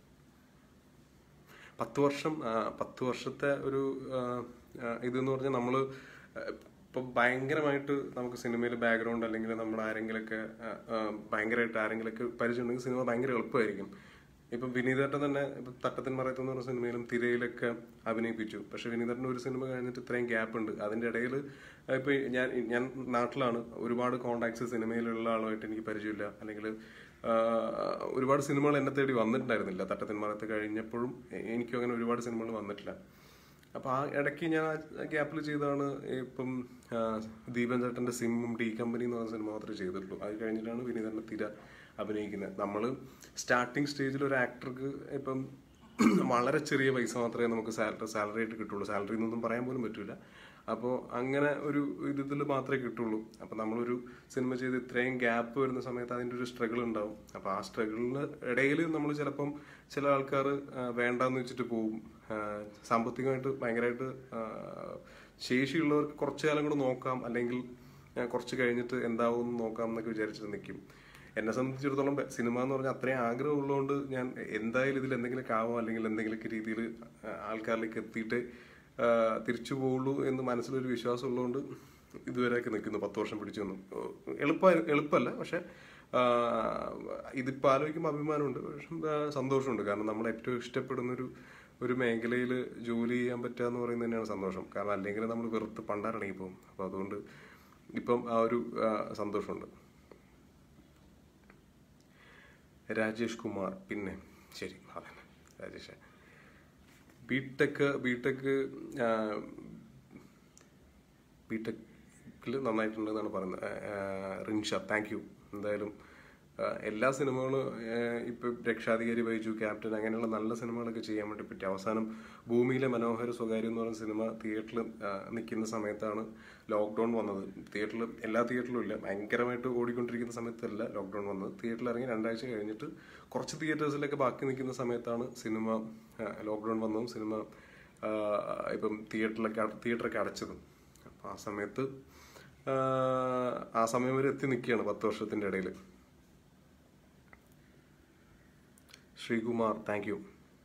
പത്ത് വർഷം പത്ത് വർഷത്തെ ഒരു ഇതെന്ന് പറഞ്ഞാൽ നമ്മൾ ഇപ്പം ഭയങ്കരമായിട്ട് നമുക്ക് സിനിമയിൽ ബാക്ക്ഗ്രൗണ്ട് അല്ലെങ്കിൽ നമ്മൾ ആരെങ്കിലൊക്കെ ഭയങ്കരമായിട്ട് ആരെങ്കിലൊക്കെ പരിചയമുണ്ടെങ്കിൽ സിനിമ ഭയങ്കര എളുപ്പമായിരിക്കും. ഇപ്പം വിനീതേട്ടൻ തന്നെ ഇപ്പം തട്ടത്തിൻ മറയത്ത് എന്ന് പറഞ്ഞ സിനിമയിലും തിരയിലൊക്കെ അഭിനയിപ്പിച്ചു. പക്ഷെ വിനീതേട്ടൻ ഒരു സിനിമ കഴിഞ്ഞിട്ട് ഇത്രയും ഗ്യാപ്പ് ഉണ്ട്. അതിൻ്റെ ഇടയിൽ ഇപ്പം ഞാൻ ഞാൻ നാട്ടിലാണ്, ഒരുപാട് കോണ്ടാക്ട്സ് സിനിമയിലുള്ള ആളുമായിട്ട് എനിക്ക് പരിചയമില്ല. അല്ലെങ്കിൽ ഒരുപാട് സിനിമകൾ എന്നെ തേടി വന്നിട്ടുണ്ടായിരുന്നില്ല. തട്ടത്തിൻ മറയത്ത് കഴിഞ്ഞപ്പോഴും എനിക്കും അങ്ങനെ ഒരുപാട് സിനിമകൾ വന്നിട്ടില്ല. അപ്പം ആ ഇടയ്ക്ക് ഞാൻ ആ ഗ്യാപ്പിൽ ചെയ്തതാണ് ഇപ്പം ദീപൻ ചേട്ടൻ്റെ സിമ്മും ഡി കമ്പനി എന്ന് പറഞ്ഞ സിനിമ മാത്രമേ ചെയ്തിട്ടുള്ളൂ. അത് കഴിഞ്ഞിട്ടാണ് വിനീതൻ്റെ തിര അഭിനയിക്കുന്നത്. നമ്മൾ സ്റ്റാർട്ടിങ് സ്റ്റേജിൽ ഒരു ആക്ടർക്ക് ഇപ്പം വളരെ ചെറിയ പൈസ മാത്രമേ നമുക്ക് സാലറി സാലറി ആയിട്ട് കിട്ടുള്ളൂ. സാലറി എന്നൊന്നും പറയാൻ പോലും പറ്റില്ല. അപ്പോൾ അങ്ങനെ ഒരു ഇതിൽ മാത്രമേ കിട്ടുള്ളൂ. അപ്പം നമ്മളൊരു സിനിമ ചെയ്ത് ഇത്രയും ഗ്യാപ്പ് വരുന്ന സമയത്ത് അതിൻ്റെ ഒരു സ്ട്രഗിൾ ഉണ്ടാവും. അപ്പോൾ ആ സ്ട്രഗിളിന് ഇടയിൽ നമ്മൾ ചിലപ്പം ചില ആൾക്കാർ വേണ്ടാന്ന് വെച്ചിട്ട് പോവും. സാമ്പത്തികമായിട്ട് ഭയങ്കരമായിട്ട് ശേഷിയുള്ളവർക്ക് കുറച്ചു കാലം കൂടെ നോക്കാം, അല്ലെങ്കിൽ കുറച്ച് കഴിഞ്ഞിട്ട് എന്താവും നോക്കാം എന്നൊക്കെ വിചാരിച്ചിട്ട് നിൽക്കും. എന്നെ സംബന്ധിച്ചിടത്തോളം സിനിമ എന്ന് പറഞ്ഞാൽ അത്രയും ആഗ്രഹം ഉള്ളതുകൊണ്ട് ഞാൻ എന്തായാലും ഇതിൽ എന്തെങ്കിലുമൊക്കെ ആവോ അല്ലെങ്കിൽ എന്തെങ്കിലുമൊക്കെ രീതിയിൽ ആൾക്കാരിലേക്ക് എത്തിയിട്ട് തിരിച്ചു പോകുള്ളൂ എന്ന് മനസ്സിലൊരു വിശ്വാസം ഉള്ളതുകൊണ്ട് ഇതുവരെയൊക്കെ നിൽക്കുന്നു. പത്ത് വർഷം പിടിച്ചു വന്നു. എളുപ്പ എളുപ്പമല്ല, പക്ഷെ ഇതിപ്പോൾ ആലോചിക്കുമ്പോൾ അഭിമാനമുണ്ട്, പക്ഷെ സന്തോഷമുണ്ട്. കാരണം നമ്മൾ ഏറ്റവും ഇഷ്ടപ്പെടുന്നൊരു ഒരു മേഖലയിൽ ജോലി ചെയ്യാൻ പറ്റുക എന്ന് പറയുന്നത് തന്നെയാണ് സന്തോഷം. കാരണം അല്ലെങ്കിൽ നമ്മൾ വെറുത്ത് പണ്ടാറണങ്ങി പോകും. അപ്പോൾ അതുകൊണ്ട് ഇപ്പം ആ ഒരു സന്തോഷമുണ്ട്. രാജേഷ് കുമാർ, പിന്നെ ശരി അതന്നെ രാജേഷ്. ബിടെക് ബിടെക് ബിടെക്കിൽ നന്നായിട്ടുണ്ടെന്നാണ് പറയുന്നത്. Rinsha, thank you. എന്തായാലും എല്ലാ സിനിമകളും ഇപ്പം രക്ഷാധികാരി ബൈജു, ക്യാപ്റ്റൻ, അങ്ങനെയുള്ള നല്ല സിനിമകളൊക്കെ ചെയ്യാൻ വേണ്ടി പറ്റി. അവസാനം ഭൂമിയിലെ മനോഹര സ്വകാര്യം എന്ന് പറയുന്ന സിനിമ തിയേറ്ററിൽ നിൽക്കുന്ന സമയത്താണ് ലോക്ക്ഡൗൺ വന്നത്. തിയേറ്ററിൽ എല്ലാ തിയേറ്ററിലും ഇല്ല, ഭയങ്കരമായിട്ട് ഓടിക്കൊണ്ടിരിക്കുന്ന സമയത്തല്ല ലോക്ക്ഡൗൺ വന്നത്. തിയേറ്ററിൽ ഇറങ്ങി രണ്ടാഴ്ച കഴിഞ്ഞിട്ട് കുറച്ച് തിയേറ്റേഴ്സിലൊക്കെ ബാക്കി നിൽക്കുന്ന സമയത്താണ് സിനിമ ലോക്ക്ഡൗൺ വന്നതും സിനിമ ഇപ്പം തിയേറ്ററിലൊക്കെ തിയേറ്ററൊക്കെ അടച്ചതും. അപ്പം ആ സമയത്ത് ആ സമയം വരെ എത്തി നിൽക്കുകയാണ് പത്ത് വർഷത്തിൻ്റെ ഇടയിൽ. Sreekumar, thank you.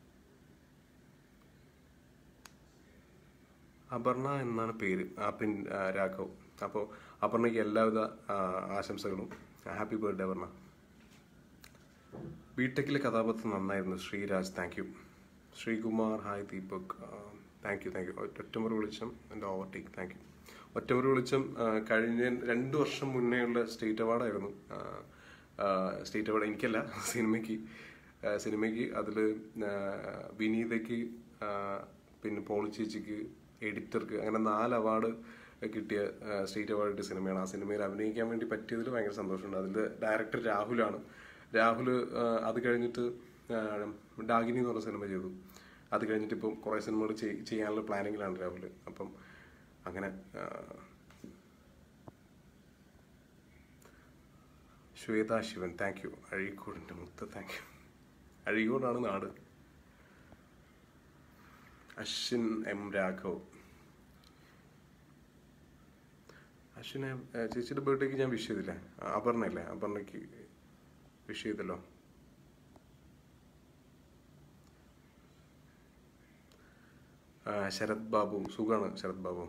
അപർണ എന്നാണ് പേര്, പിൻ രാഘവ്. അപ്പോൾ അപർണയ്ക്ക് എല്ലാവിധ ആശംസകളും. Happy birthday Aparna. ബിടെക്കിലെ കഥാപാത്രം നന്നായിരുന്നു. Sreeraj, thank you. Sreekumar, hi Deepak, thank you thank you. Ottamuri Velicham എൻ്റെ ഓവർടേക്ക്, താങ്ക് യു. ഒറ്റമുറി വെളിച്ചം കഴിഞ്ഞ രണ്ട് വർഷം മുന്നേ ഉള്ള സ്റ്റേറ്റ് അവാർഡായിരുന്നു. സ്റ്റേറ്റ് അവാർഡ് എനിക്കല്ല, സിനിമയ്ക്ക് സിനിമയ്ക്ക് അതിൽ വിനീതയ്ക്ക്, പിന്നെ പോളി ചേച്ചിക്ക്, എഡിറ്റർക്ക്, അങ്ങനെ നാല് അവാർഡ് കിട്ടിയ സ്റ്റേറ്റ് അവാർഡ് കിട്ടിയ സിനിമയാണ്. ആ സിനിമയിൽ അഭിനയിക്കാൻ വേണ്ടി പറ്റിയതിൽ ഭയങ്കര സന്തോഷമുണ്ട്. അതിൻ്റെ ഡയറക്ടർ രാഹുലാണ്. രാഹുൽ അത് കഴിഞ്ഞിട്ട് ഡാഗിനി എന്ന് പറഞ്ഞ സിനിമ ചെയ്തു. അത് കഴിഞ്ഞിട്ട് ഇപ്പം കുറേ സിനിമകൾ ചെയ്യാനുള്ള പ്ലാനിങ്ങിലാണ് രാഹുൽ. അപ്പം അങ്ങനെ ശ്വേത ശിവൻ, താങ്ക് യു. അഴീക്കോടിൻ്റെ മുത്ത്, താങ്ക് യു. അഴീക്കോടാണ് നാട്. അശ്വിൻ എം രാഘവ്, അശ്വിനെ ചേച്ചിയുടെ ബർത്ത്ഡേക്ക് ഞാൻ വിഷ് ചെയ്തില്ലേ? അപർണയല്ലേ? അപർണയ്ക്ക് വിഷ് ചെയ്തല്ലോ. ശരത് ബാബു, സുഖാണ് ശരത് ബാബു.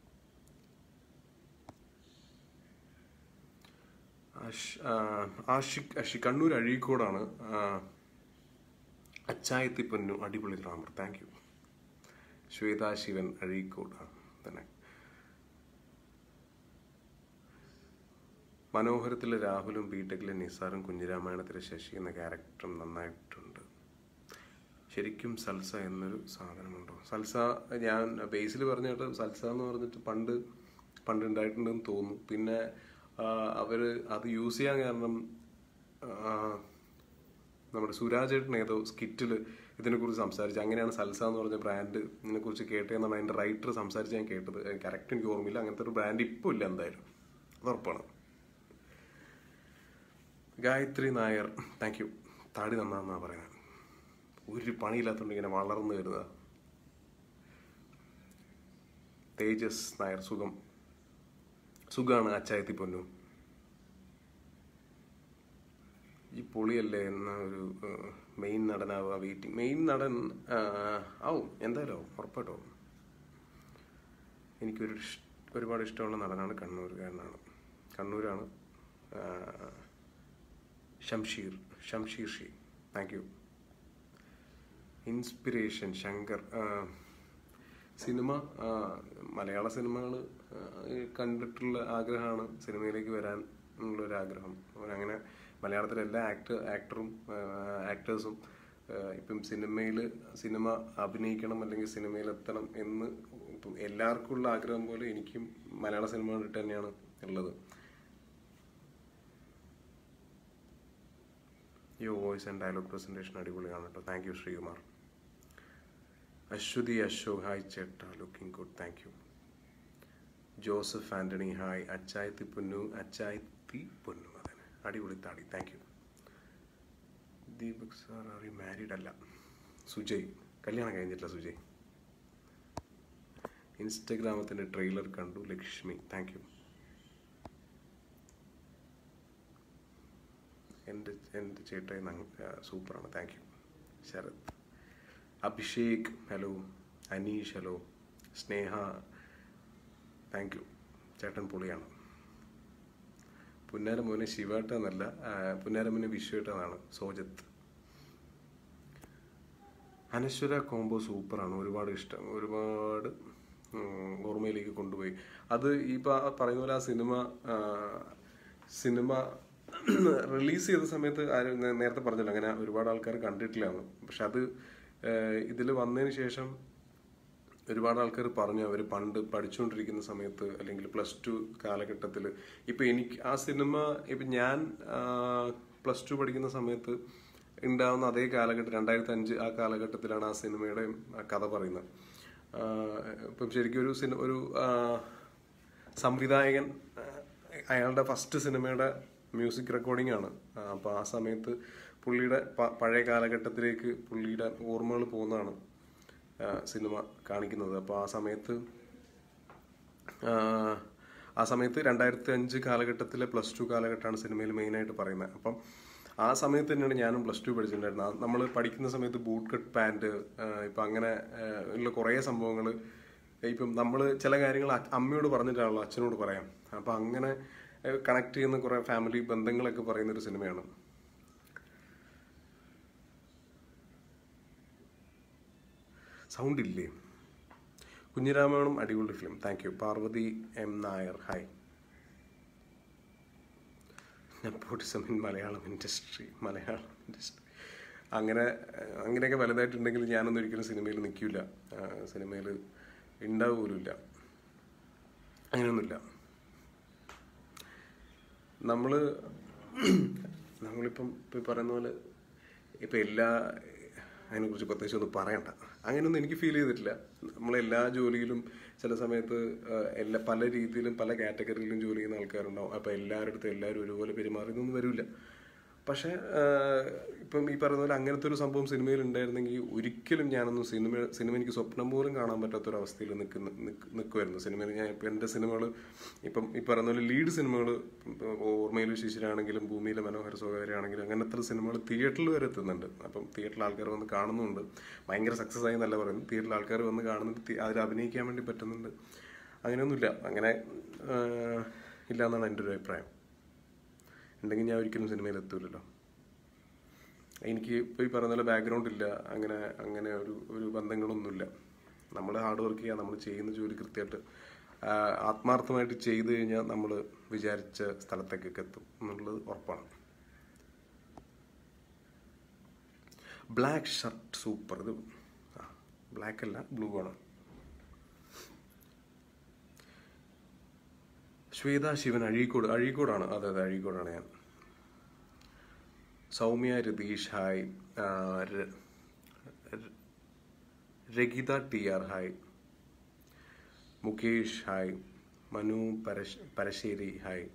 ആഷിഖ് അഷി കണ്ണൂർ അഴീക്കോടാണ്. അച്ചായത്തി പൊന്നു, അടിപൊളി drummer, thank you. Shwetha Shivan, Azhikode തന്നെ. മനോഹരത്തിലെ രാഹുലും ബിടെക്കിലെ നിസാറും കുഞ്ഞിരാമായണത്തിലെ ശശി എന്ന ക്യാരക്ടറും നന്നായിട്ടുണ്ട്. ശരിക്കും സൽസ എന്നൊരു സാധനമുണ്ടോ? സൽസ ഞാൻ ബേസിൽ പറഞ്ഞിട്ട് സൽസ എന്ന് പറഞ്ഞിട്ട് പണ്ട് പണ്ട് ഉണ്ടായിട്ടുണ്ടെന്ന് തോന്നുന്നു. പിന്നെ അവർ അത് യൂസ് ചെയ്യാൻ കാരണം നമ്മുടെ സുരാജേട്ടൻ ഏതോ സ്കിറ്റിൽ ഇതിനെക്കുറിച്ച് സംസാരിച്ചു. അങ്ങനെയാണ് സൽസ എന്ന് പറഞ്ഞ ബ്രാൻഡ് ഇതിനെക്കുറിച്ച് കേട്ടതെന്നാണ് അതിൻ്റെ റൈറ്റർ സംസാരിച്ച് ഞാൻ കേട്ടത്. കറക്റ്റ് എനിക്ക് ഓർമ്മയില്ല. അങ്ങനത്തെ ഒരു ബ്രാൻഡ് ഇപ്പോൾ ഇല്ല, എന്തായാലും അത് ഉറപ്പാണ്. Gayathri Nair, thank you. താടി നന്നാന്നാണ് പറയുന്നത്. ഒരു പണിയില്ലാത്തതുകൊണ്ട് ഇങ്ങനെ വളർന്നു വരുന്നത്. തേജസ് നായർ, സുഖം സുഖമാണ് അച്ചായത്തി പൊന്നു. ഈ പൊളിയല്ലേ എന്ന ഒരു മെയിൻ നടനാവുക, വെയിറ്റിംഗ്. മെയിൻ നടൻ ആവും, എന്തായാലും ഉറപ്പായിട്ടും. എനിക്കൊരു ഒരുപാട് ഇഷ്ടമുള്ള നടനാണ് കണ്ണൂരുകാരനാണ് കണ്ണൂരാണ് ഷംഷീർ ഷംഷീർ ഷി, thank you. Inspiration Shankar, cinema മലയാള സിനിമകൾ കണ്ടിട്ടുള്ള ആഗ്രഹമാണ് സിനിമയിലേക്ക് വരാൻ ഉള്ളൊരാഗ്രഹം. അങ്ങനെ മലയാളത്തിലെ എല്ലാ ആക്ടർ ആക്ടറും ആക്ടേഴ്സും ഇപ്പം സിനിമയിൽ സിനിമ അഭിനയിക്കണം അല്ലെങ്കിൽ സിനിമയിലെത്തണം എന്ന് ഇപ്പം എല്ലാവർക്കും ഉള്ള ആഗ്രഹം പോലെ എനിക്കും മലയാള സിനിമ കണ്ടിട്ട് തന്നെയാണ് ഉള്ളത്. യോ വോയിസ് ആൻഡ് ഡയലോഗ് പ്രസൻറ്റേഷൻ അടിപൊളിയാണ് കേട്ടോ, thank you Sreekumar. Aswathy Ashok, hi ചേട്ടാ, looking good, thank you. Joseph Antony, hi. അച്ചായത്തി പൊന്നു, അച്ചായത്തി പൊന്നു, അതെ അടിപൊളി താടി, thank you. Deepak sir, are you married? അല്ല. സുജയ്, കല്യാണം കഴിഞ്ഞിട്ടില്ല സുജയ്. ഇൻസ്റ്റഗ്രാമത്തിൻ്റെ ട്രെയിലർ കണ്ടു, ലക്ഷ്മി, താങ്ക് യു. എൻ്റെ എൻ്റെ ചേട്ടായി സൂപ്പറാണ്. Thank you. Sarath, Abhishek hello, Aneesh hello, Sneha thank you, ചേട്ടൻ പൊളിയാണ്. പുന്നാരമോനെ ശിവേട്ട എന്നല്ല, പുന്നാരമോനെ വിശ്വേട്ടനാണ്. സോജത്ത്, അനശ്വര കോംബോ സൂപ്പറാണ്, ഒരുപാട് ഇഷ്ടം, ഒരുപാട് ഓർമ്മയിലേക്ക് കൊണ്ടുപോയി. അത് ഈ പറയുന്ന പോലെ ആ സിനിമ സിനിമ റിലീസ് ചെയ്ത സമയത്ത് ആരും നേരത്തെ പറഞ്ഞല്ലോ അങ്ങനെ ഒരുപാട് ആൾക്കാർ കണ്ടിട്ടില്ലാന്ന്. പക്ഷെ അത് ഇതിൽ വന്നതിന് ശേഷം ഒരുപാട് ആൾക്കാർ പറഞ്ഞു അവർ പണ്ട് പഠിച്ചുകൊണ്ടിരിക്കുന്ന സമയത്ത് അല്ലെങ്കിൽ പ്ലസ് ടു കാലഘട്ടത്തിൽ, ഇപ്പം എനിക്ക് ആ സിനിമ ഇപ്പം ഞാൻ പ്ലസ് ടു പഠിക്കുന്ന സമയത്ത് ഉണ്ടാവുന്ന അതേ കാലഘട്ടം രണ്ടായിരത്തി അഞ്ച് ആ കാലഘട്ടത്തിലാണ് ആ സിനിമയുടെ കഥ പറയുന്നത്. ഇപ്പം ശരിക്കും ഒരു സിനിമ ഒരു സംവിധായകൻ അയാളുടെ ഫസ്റ്റ് സിനിമയുടെ മ്യൂസിക് റെക്കോർഡിംഗ് ആണ്. അപ്പോൾ ആ സമയത്ത് പുള്ളിയുടെ പഴയ കാലഘട്ടത്തിലേക്ക് പുള്ളിയുടെ ഓർമ്മകൾ പോകുന്നതാണ് സിനിമ കാണിക്കുന്നത്. അപ്പോൾ ആ സമയത്ത് ആ സമയത്ത് രണ്ടായിരത്തി അഞ്ച് കാലഘട്ടത്തിലെ പ്ലസ് ടു കാലഘട്ടമാണ് സിനിമയിൽ മെയിനായിട്ട് പറയുന്നത്. അപ്പം ആ സമയത്ത് തന്നെയാണ് ഞാനും പ്ലസ് ടു പഠിച്ചിട്ടുണ്ടായിരുന്നത്. നമ്മൾ പഠിക്കുന്ന സമയത്ത് ബൂട്ട് കട്ട് പാൻറ് ഇപ്പം അങ്ങനെ ഉള്ള കുറേ സംഭവങ്ങൾ ഇപ്പം നമ്മൾ ചില കാര്യങ്ങൾ അമ്മയോട് പറഞ്ഞിട്ടാണല്ലോ അച്ഛനോട് പറയാം. അപ്പം അങ്ങനെ കണക്ട് ചെയ്യുന്ന കുറേ ഫാമിലി ബന്ധങ്ങളൊക്കെ പറയുന്നൊരു സിനിമയാണ്. സൗണ്ട് ഇല്ലേ? കുഞ്ഞിരാമനും അടിപൊളി film. Thank you. Parvathy M Nair hi. Nepotism in Malayalam industry Malayalam industry അങ്ങനെ അങ്ങനെയൊക്കെ വലുതായിട്ടുണ്ടെങ്കിൽ ഞാനൊന്നും ഒരിക്കലും സിനിമയിൽ നിൽക്കില്ല, സിനിമയിൽ ഉണ്ടാവുക പോലുമില്ല, അങ്ങനെയൊന്നുമില്ല. നമ്മൾ നമ്മളിപ്പം ഇപ്പം പറയുന്ന പോലെ ഇപ്പം എല്ലാ അതിനെക്കുറിച്ച് പ്രത്യേകിച്ച് ഒന്നും പറയണ്ട, അങ്ങനെയൊന്നും എനിക്ക് ഫീൽ ചെയ്തിട്ടില്ല. നമ്മളെല്ലാ ജോലിയിലും ചില സമയത്ത് എല്ലാ പല രീതിയിലും പല കാറ്റഗറിയിലും ജോലി ചെയ്യുന്ന ആൾക്കാരുണ്ടാവും. അപ്പോൾ എല്ലാവരുടെ അടുത്തും എല്ലാവരും ഒരുപോലെ പെരുമാറുന്നൊന്നും വരില്ല. പക്ഷേ ഇപ്പം ഈ പറയുന്ന പോലെ അങ്ങനത്തെ ഒരു സംഭവം സിനിമയിൽ ഉണ്ടായിരുന്നെങ്കിൽ ഒരിക്കലും ഞാനൊന്നും സിനിമ സിനിമ എനിക്ക് സ്വപ്നം പോലും കാണാൻ പറ്റാത്തൊരവസ്ഥയിൽ നിൽക്കുന്ന നിൽക്കുമായിരുന്നു. സിനിമയിൽ ഞാൻ ഇപ്പം എൻ്റെ സിനിമകൾ ഇപ്പം ഈ പറയുന്ന പോലെ ലീഡ് സിനിമകൾ ഓർമ്മയിലെ ശിശിരാണെങ്കിലും ഭൂമിയിലെ മനോഹര സ്വകാര്യമാണെങ്കിലും അങ്ങനത്തെ സിനിമകൾ തിയേറ്ററിൽ വരെ എത്തുന്നുണ്ട്. അപ്പം തിയേറ്ററിൽ ആൾക്കാർ വന്ന് കാണുന്നുണ്ട്. ഭയങ്കര സക്സസ് ആയി എന്നല്ല പറയുന്നത്, തിയേറ്ററിൽ ആൾക്കാർ വന്ന് കാണുന്നുണ്ട്, അതിൽ അഭിനയിക്കാൻ വേണ്ടി പറ്റുന്നുണ്ട്. അങ്ങനെയൊന്നുമില്ല, അങ്ങനെ ഇല്ല എന്നാണ് എൻ്റെ ഒരു അഭിപ്രായം. ഉണ്ടെങ്കിൽ ഞാൻ ഒരിക്കലും സിനിമയിൽ എത്തൂലല്ലോ. എനിക്ക് ഇപ്പോൾ ഈ പറയുന്ന പോലെ ബാക്ക്ഗ്രൗണ്ട് ഇല്ല, അങ്ങനെ അങ്ങനെ ഒരു ഒരു ബന്ധങ്ങളൊന്നുമില്ല. നമ്മൾ ഹാർഡ് വർക്ക് ചെയ്യുക, നമ്മൾ ചെയ്യുന്ന ജോലി കൃത്യമായിട്ട് ആത്മാർത്ഥമായിട്ട് ചെയ്തു കഴിഞ്ഞാൽ നമ്മൾ വിചാരിച്ച സ്ഥലത്തേക്കൊക്കെ എത്തും എന്നുള്ളത് ഉറപ്പാണ്. Black shirt super. ഇത് ആ ബ്ലാക്ക് അല്ല ബ്ലൂ ആണ്. ശ്വേത ശിവൻ അഴീക്കോട് അഴീക്കോടാണ് അതെ അതെ അഴീക്കോടാണ് ഞാൻ. Soumya Ratheesh hi. Ragitha T R hi. Mukesh hi. Manu പരശ് പരശ്ശേരി ഹായ്.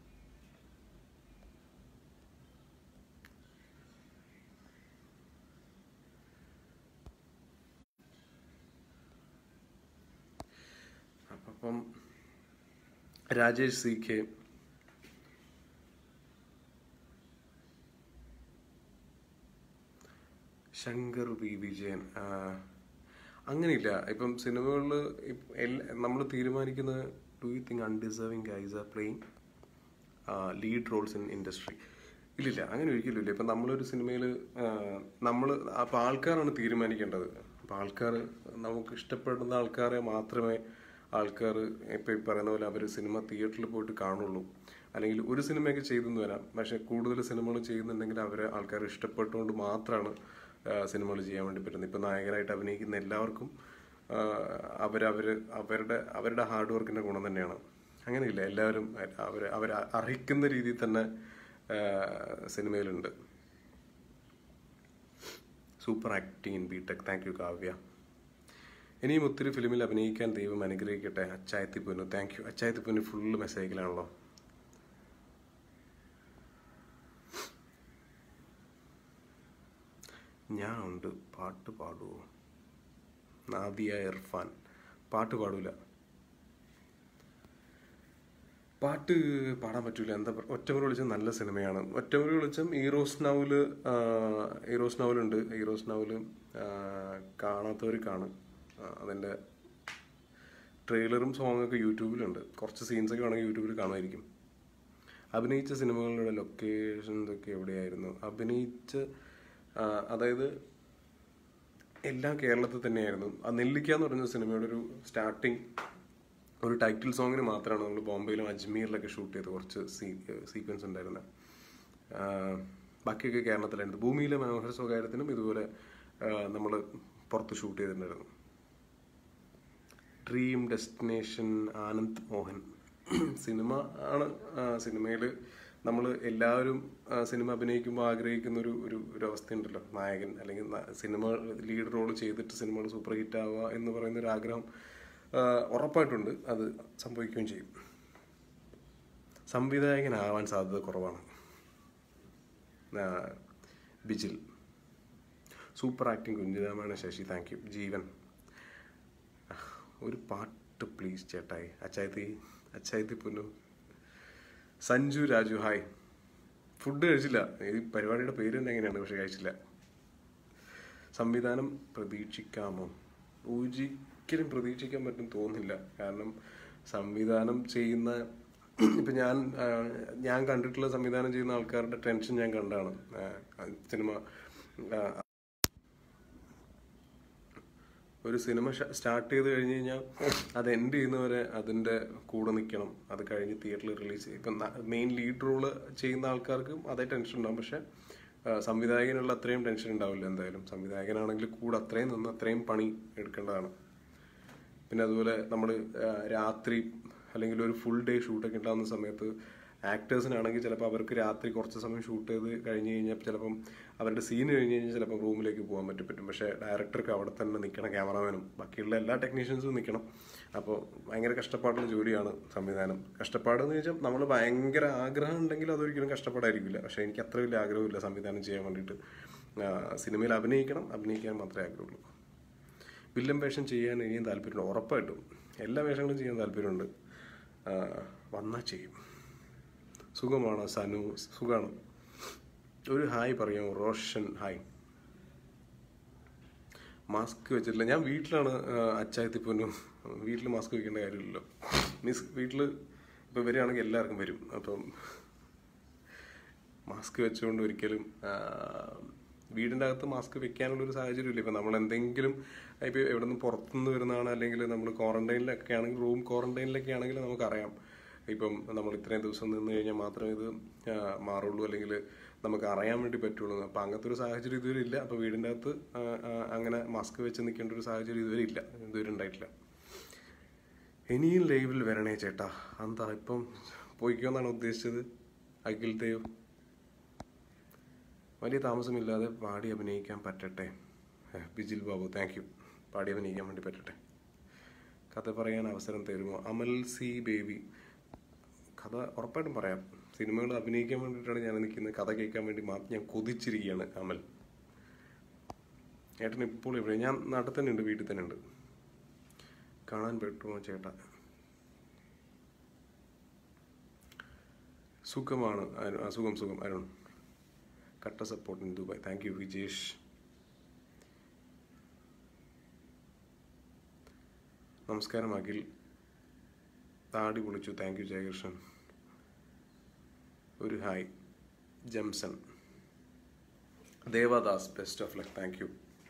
അപ്പം Rajesh C K, Shankar V Vijayan. അങ്ങനെയില്ല, ഇപ്പം സിനിമകളിൽ നമ്മൾ തീരുമാനിക്കുന്ന do you think undeserving guys are playing lead roles in industry? ഇല്ലില്ല, അങ്ങനെ ഒരിക്കലും ഇല്ല. ഇപ്പം നമ്മളൊരു സിനിമയിൽ നമ്മൾ അപ്പം ആൾക്കാരാണ് തീരുമാനിക്കേണ്ടത്. അപ്പം ആൾക്കാർ നമുക്ക് ഇഷ്ടപ്പെടുന്ന ആൾക്കാരെ മാത്രമേ ആൾക്കാർ ഇപ്പം ഈ പറയുന്ന പോലെ അവർ സിനിമ തിയേറ്ററിൽ പോയിട്ട് കാണുള്ളൂ. അല്ലെങ്കിൽ ഒരു സിനിമയൊക്കെ ചെയ്തെന്ന് വരാം, പക്ഷെ കൂടുതൽ സിനിമകൾ ചെയ്യുന്നുണ്ടെങ്കിൽ അവരെ ആൾക്കാർ ഇഷ്ടപ്പെട്ടുകൊണ്ട് മാത്രമാണ് സിനിമകൾ ചെയ്യാൻ വേണ്ടി പറ്റുന്നത്. ഇപ്പം നായകനായിട്ട് അഭിനയിക്കുന്ന എല്ലാവർക്കും അവരവർ അവരുടെ അവരുടെ ഹാർഡ് വർക്കിൻ്റെ ഗുണം തന്നെയാണ്. അങ്ങനെയില്ല, എല്ലാവരും അവർ അവർ അർഹിക്കുന്ന രീതിയിൽ തന്നെ സിനിമയിലുണ്ട്. Super acting in B Tech. Thank you Kavya. ഇനിയും ഒത്തിരി ഫിലിമിൽ അഭിനയിക്കാൻ ദൈവം അനുഗ്രഹിക്കട്ടെ. അച്ചായത്തി പൊന്നു. Thank you. അച്ചായത്തി പൊന്നു ഫുള്ള് മെസ്സേജിലാണല്ലോ. ഞാൻ ഉണ്ട്, പാട്ട് പാടുമോ? നാദിയ ഇർഫാൻ. പാട്ട് പാടൂല. പാട്ട് പാടാൻ പറ്റൂല, എന്താ ഒറ്റമുറി വെളിച്ചം നല്ല സിനിമയാണ്. ഒറ്റമുറി വെളിച്ചം ഈറോസ് നൗല് ഈറോസ് നൗലുണ്ട് ഈറോസ് നൗല് കാണാത്തവർ കാണും. അതിൻ്റെ ട്രെയിലറും സോങ്ങൊക്കെ യൂട്യൂബിലുണ്ട്. കുറച്ച് സീൻസൊക്കെ വേണമെങ്കിൽ യൂട്യൂബിൽ കാണുമായിരിക്കും. അഭിനയിച്ച സിനിമകളുടെ ലൊക്കേഷൻസ് ഒക്കെ എവിടെയായിരുന്നു അഭിനയിച്ച, അതായത് എല്ലാം കേരളത്തിൽ തന്നെയായിരുന്നു. ആ നെല്ലിക്ക എന്ന് പറഞ്ഞ സിനിമയുടെ ഒരു സ്റ്റാർട്ടിങ് ഒരു ടൈറ്റിൽ സോങ്ങിന് മാത്രമാണ് നമ്മൾ ബോംബെയിലും അജ്മീറിലൊക്കെ ഷൂട്ട് ചെയ്ത് കുറച്ച് സീ സീക്വൻസ് ഉണ്ടായിരുന്നത്. ബാക്കിയൊക്കെ കേരളത്തിലായിരുന്നു. ഭൂമിയിലെ മനോഹര സ്വകാര്യത്തിനും ഇതുപോലെ നമ്മൾ പുറത്ത് ഷൂട്ട് ചെയ്തിട്ടുണ്ടായിരുന്നു. Dream destination Anand Mohan cinema ആണ്. സിനിമയിൽ നമ്മൾ എല്ലാവരും സിനിമ അഭിനയിക്കുമ്പോൾ ആഗ്രഹിക്കുന്ന ഒരു ഒരു ഒരു അവസ്ഥയുണ്ടല്ലോ, നായകൻ അല്ലെങ്കിൽ സിനിമ ലീഡ് റോൾ ചെയ്തിട്ട് സിനിമകൾ സൂപ്പർ ഹിറ്റ് ആവുക എന്ന് പറയുന്ന ഒരു ആഗ്രഹം ഉറപ്പായിട്ടുണ്ട്. അത് സംഭവിക്കുകയും ചെയ്യും. സംവിധായകനാവാൻ സാധ്യത കുറവാണ്. ബിജിൽ സൂപ്പർ ആക്ടിങ് കുഞ്ചിരാമാണ്. Sasi thank you. ജീവൻ ഒരു പാട്ട് പ്ലീസ് ചേട്ടായി. അച്ചായത്തി അച്ചായത്തി പൊന്നു. സഞ്ജു രാജു ഹായ്. ഫുഡ് കഴിച്ചില്ല. ഈ പരിപാടിയുടെ പേര് തന്നെ എങ്ങനെയാണ്, പക്ഷെ കഴിച്ചില്ല. സംവിധാനം പ്രതീക്ഷിക്കാമോ? ഒരിക്കലും പ്രതീക്ഷിക്കാൻ പറ്റും തോന്നില്ല. കാരണം സംവിധാനം ചെയ്യുന്ന ഇപ്പം ഞാൻ ഞാൻ കണ്ടിട്ടുള്ള സംവിധാനം ചെയ്യുന്ന ആൾക്കാരുടെ ടെൻഷൻ ഞാൻ കണ്ടാണ്. സിനിമ ഒരു സിനിമ സ്റ്റാർട്ട് ചെയ്ത് കഴിഞ്ഞ് കഴിഞ്ഞാൽ അത് എൻഡ് ചെയ്യുന്നവരെ അതിൻ്റെ കൂടെ നിൽക്കണം. അത് കഴിഞ്ഞ് തിയേറ്ററിൽ റിലീസ് ചെയ്യും. ഇപ്പം മെയിൻ ലീഡ് റോള് ചെയ്യുന്ന ആൾക്കാർക്കും അതേ ടെൻഷൻ ഉണ്ടാകും. പക്ഷെ സംവിധായകനുള്ള അത്രയും ടെൻഷൻ ഉണ്ടാവില്ല. എന്തായാലും സംവിധായകനാണെങ്കിൽ കൂടെ അത്രയും നിന്ന് അത്രയും പണി എടുക്കേണ്ടതാണ്. പിന്നെ അതുപോലെ നമ്മൾ രാത്രി അല്ലെങ്കിൽ ഒരു ഫുൾ ഡേ ഷൂട്ടൊക്കെ ഉണ്ടാകുന്ന സമയത്ത് ആക്ടേഴ്സിനാണെങ്കിൽ ചിലപ്പോൾ അവർക്ക് രാത്രി കുറച്ച് സമയം ഷൂട്ട് ചെയ്ത് കഴിഞ്ഞ് കഴിഞ്ഞാൽ ചിലപ്പം അവരുടെ സീൻ കഴിഞ്ഞ് കഴിഞ്ഞാൽ ചിലപ്പോൾ റൂമിലേക്ക് പോകാൻ പറ്റും പറ്റും പക്ഷേ ഡയറക്ടർക്ക് അവിടെ തന്നെ നിൽക്കണം, ക്യാമറാമാനും ബാക്കിയുള്ള എല്ലാ ടെക്നീഷ്യൻസും നിൽക്കണം. അപ്പോൾ ഭയങ്കര കഷ്ടപ്പാടുള്ള ജോലിയാണ് സംവിധാനം. കഷ്ടപ്പാടെന്ന് ചോദിച്ചാൽ നമ്മൾ ഭയങ്കര ആഗ്രഹം ഉണ്ടെങ്കിൽ അതൊരിക്കലും കഷ്ടപ്പാടായിരിക്കില്ല. പക്ഷേ എനിക്ക് അത്ര വലിയ ആഗ്രഹമില്ല സംവിധാനം ചെയ്യാൻ വേണ്ടിയിട്ട്. സിനിമയിൽ അഭിനയിക്കണം, അഭിനയിക്കാൻ മാത്രമേ ആഗ്രഹമുള്ളൂ. വില്ലൻ വേഷം ചെയ്യാൻ ഇനിയും താല്പര്യമുണ്ട്. ഉറപ്പായിട്ടും എല്ലാ വേഷങ്ങളും ചെയ്യാൻ താല്പര്യമുണ്ട്. വന്നാൽ ചെയ്യും. സുഖമാണോ സനു? സുഖമാണ്. ഒരു ഹായ് പറയാമോ? റോഷൻ ഹായ്. മാസ്ക് വെച്ചിട്ടില്ല. ഞാൻ വീട്ടിലാണ് അച്ചായത്തിപ്പൊന്നു. വീട്ടിൽ മാസ്ക് വെക്കേണ്ട കാര്യമില്ലല്ലോ. മീൻസ് വീട്ടിൽ ഇപ്പോൾ വരികയാണെങ്കിൽ എല്ലാവർക്കും വരും. അപ്പം മാസ്ക് വെച്ചുകൊണ്ട് ഒരിക്കലും വീടിൻ്റെ അകത്ത് മാസ്ക് വെക്കാനുള്ളൊരു സാഹചര്യമില്ല. ഇപ്പം നമ്മൾ എന്തെങ്കിലും ഇപ്പോൾ എവിടെ നിന്ന് പുറത്തുനിന്ന് വരുന്നതാണ്, അല്ലെങ്കിൽ നമ്മൾ ക്വാറന്റൈനിലൊക്കെ ആണെങ്കിൽ, റൂം ക്വാറന്റൈനിലൊക്കെ ആണെങ്കിൽ നമുക്കറിയാം ഇപ്പം നമ്മൾ ഇത്രയും ദിവസം നിന്ന് കഴിഞ്ഞാൽ മാത്രമേ ഇത് മാറുള്ളൂ, അല്ലെങ്കിൽ നമുക്ക് അറിയാൻ വേണ്ടി പറ്റുള്ളൂ. അപ്പം അങ്ങനത്തെ ഒരു സാഹചര്യം ഇതുവരെ ഇല്ല. അപ്പോൾ വീടിൻ്റെ അകത്ത് അങ്ങനെ മാസ്ക് വെച്ച് നിൽക്കേണ്ട ഒരു സാഹചര്യം ഇതുവരെ ഇല്ല, ഇതുവരെ ഉണ്ടായിട്ടില്ല. ഇനിയും ലൈവിൽ വരണേ ചേട്ടാ. എന്താ ഇപ്പം പോയിക്കോന്നാണ് ഉദ്ദേശിച്ചത്? അഖിൽ ദേവ് വലിയ താമസമില്ലാതെ പാടി അഭിനയിക്കാൻ പറ്റട്ടെ. Bijil Babu thank you. പാടി അഭിനയിക്കാൻ വേണ്ടി പറ്റട്ടെ. കഥ പറയാൻ അവസരം തരുമോ? അമൽ സി ബേബി കഥ ഉറപ്പായിട്ടും പറയാം. സിനിമകൾ അഭിനയിക്കാൻ വേണ്ടിയിട്ടാണ് ഞാൻ നിൽക്കുന്നത്. കഥ കേൾക്കാൻ വേണ്ടി മാത്രം ഞാൻ കൊതിച്ചിരിക്കുകയാണ്. അമൽ ഏട്ടൻ ഇപ്പോൾ എവിടെ? ഞാൻ നാട്ടിൽ തന്നെ ഉണ്ട്, വീട്ടിൽ തന്നെ ഉണ്ട്. കാണാൻ പറ്റുമോ ചേട്ടാ? സുഖമാണ്. സുഖം സുഖം അരുൺ. കട്ട support in Dubai thank you. Vijesh നമസ്കാരം. അഖിൽ താടി പൊളിച്ചു താങ്ക് യു. ജയകൃഷ്ണൻ ഒരു hi. Jamson Devadas best of luck thank you.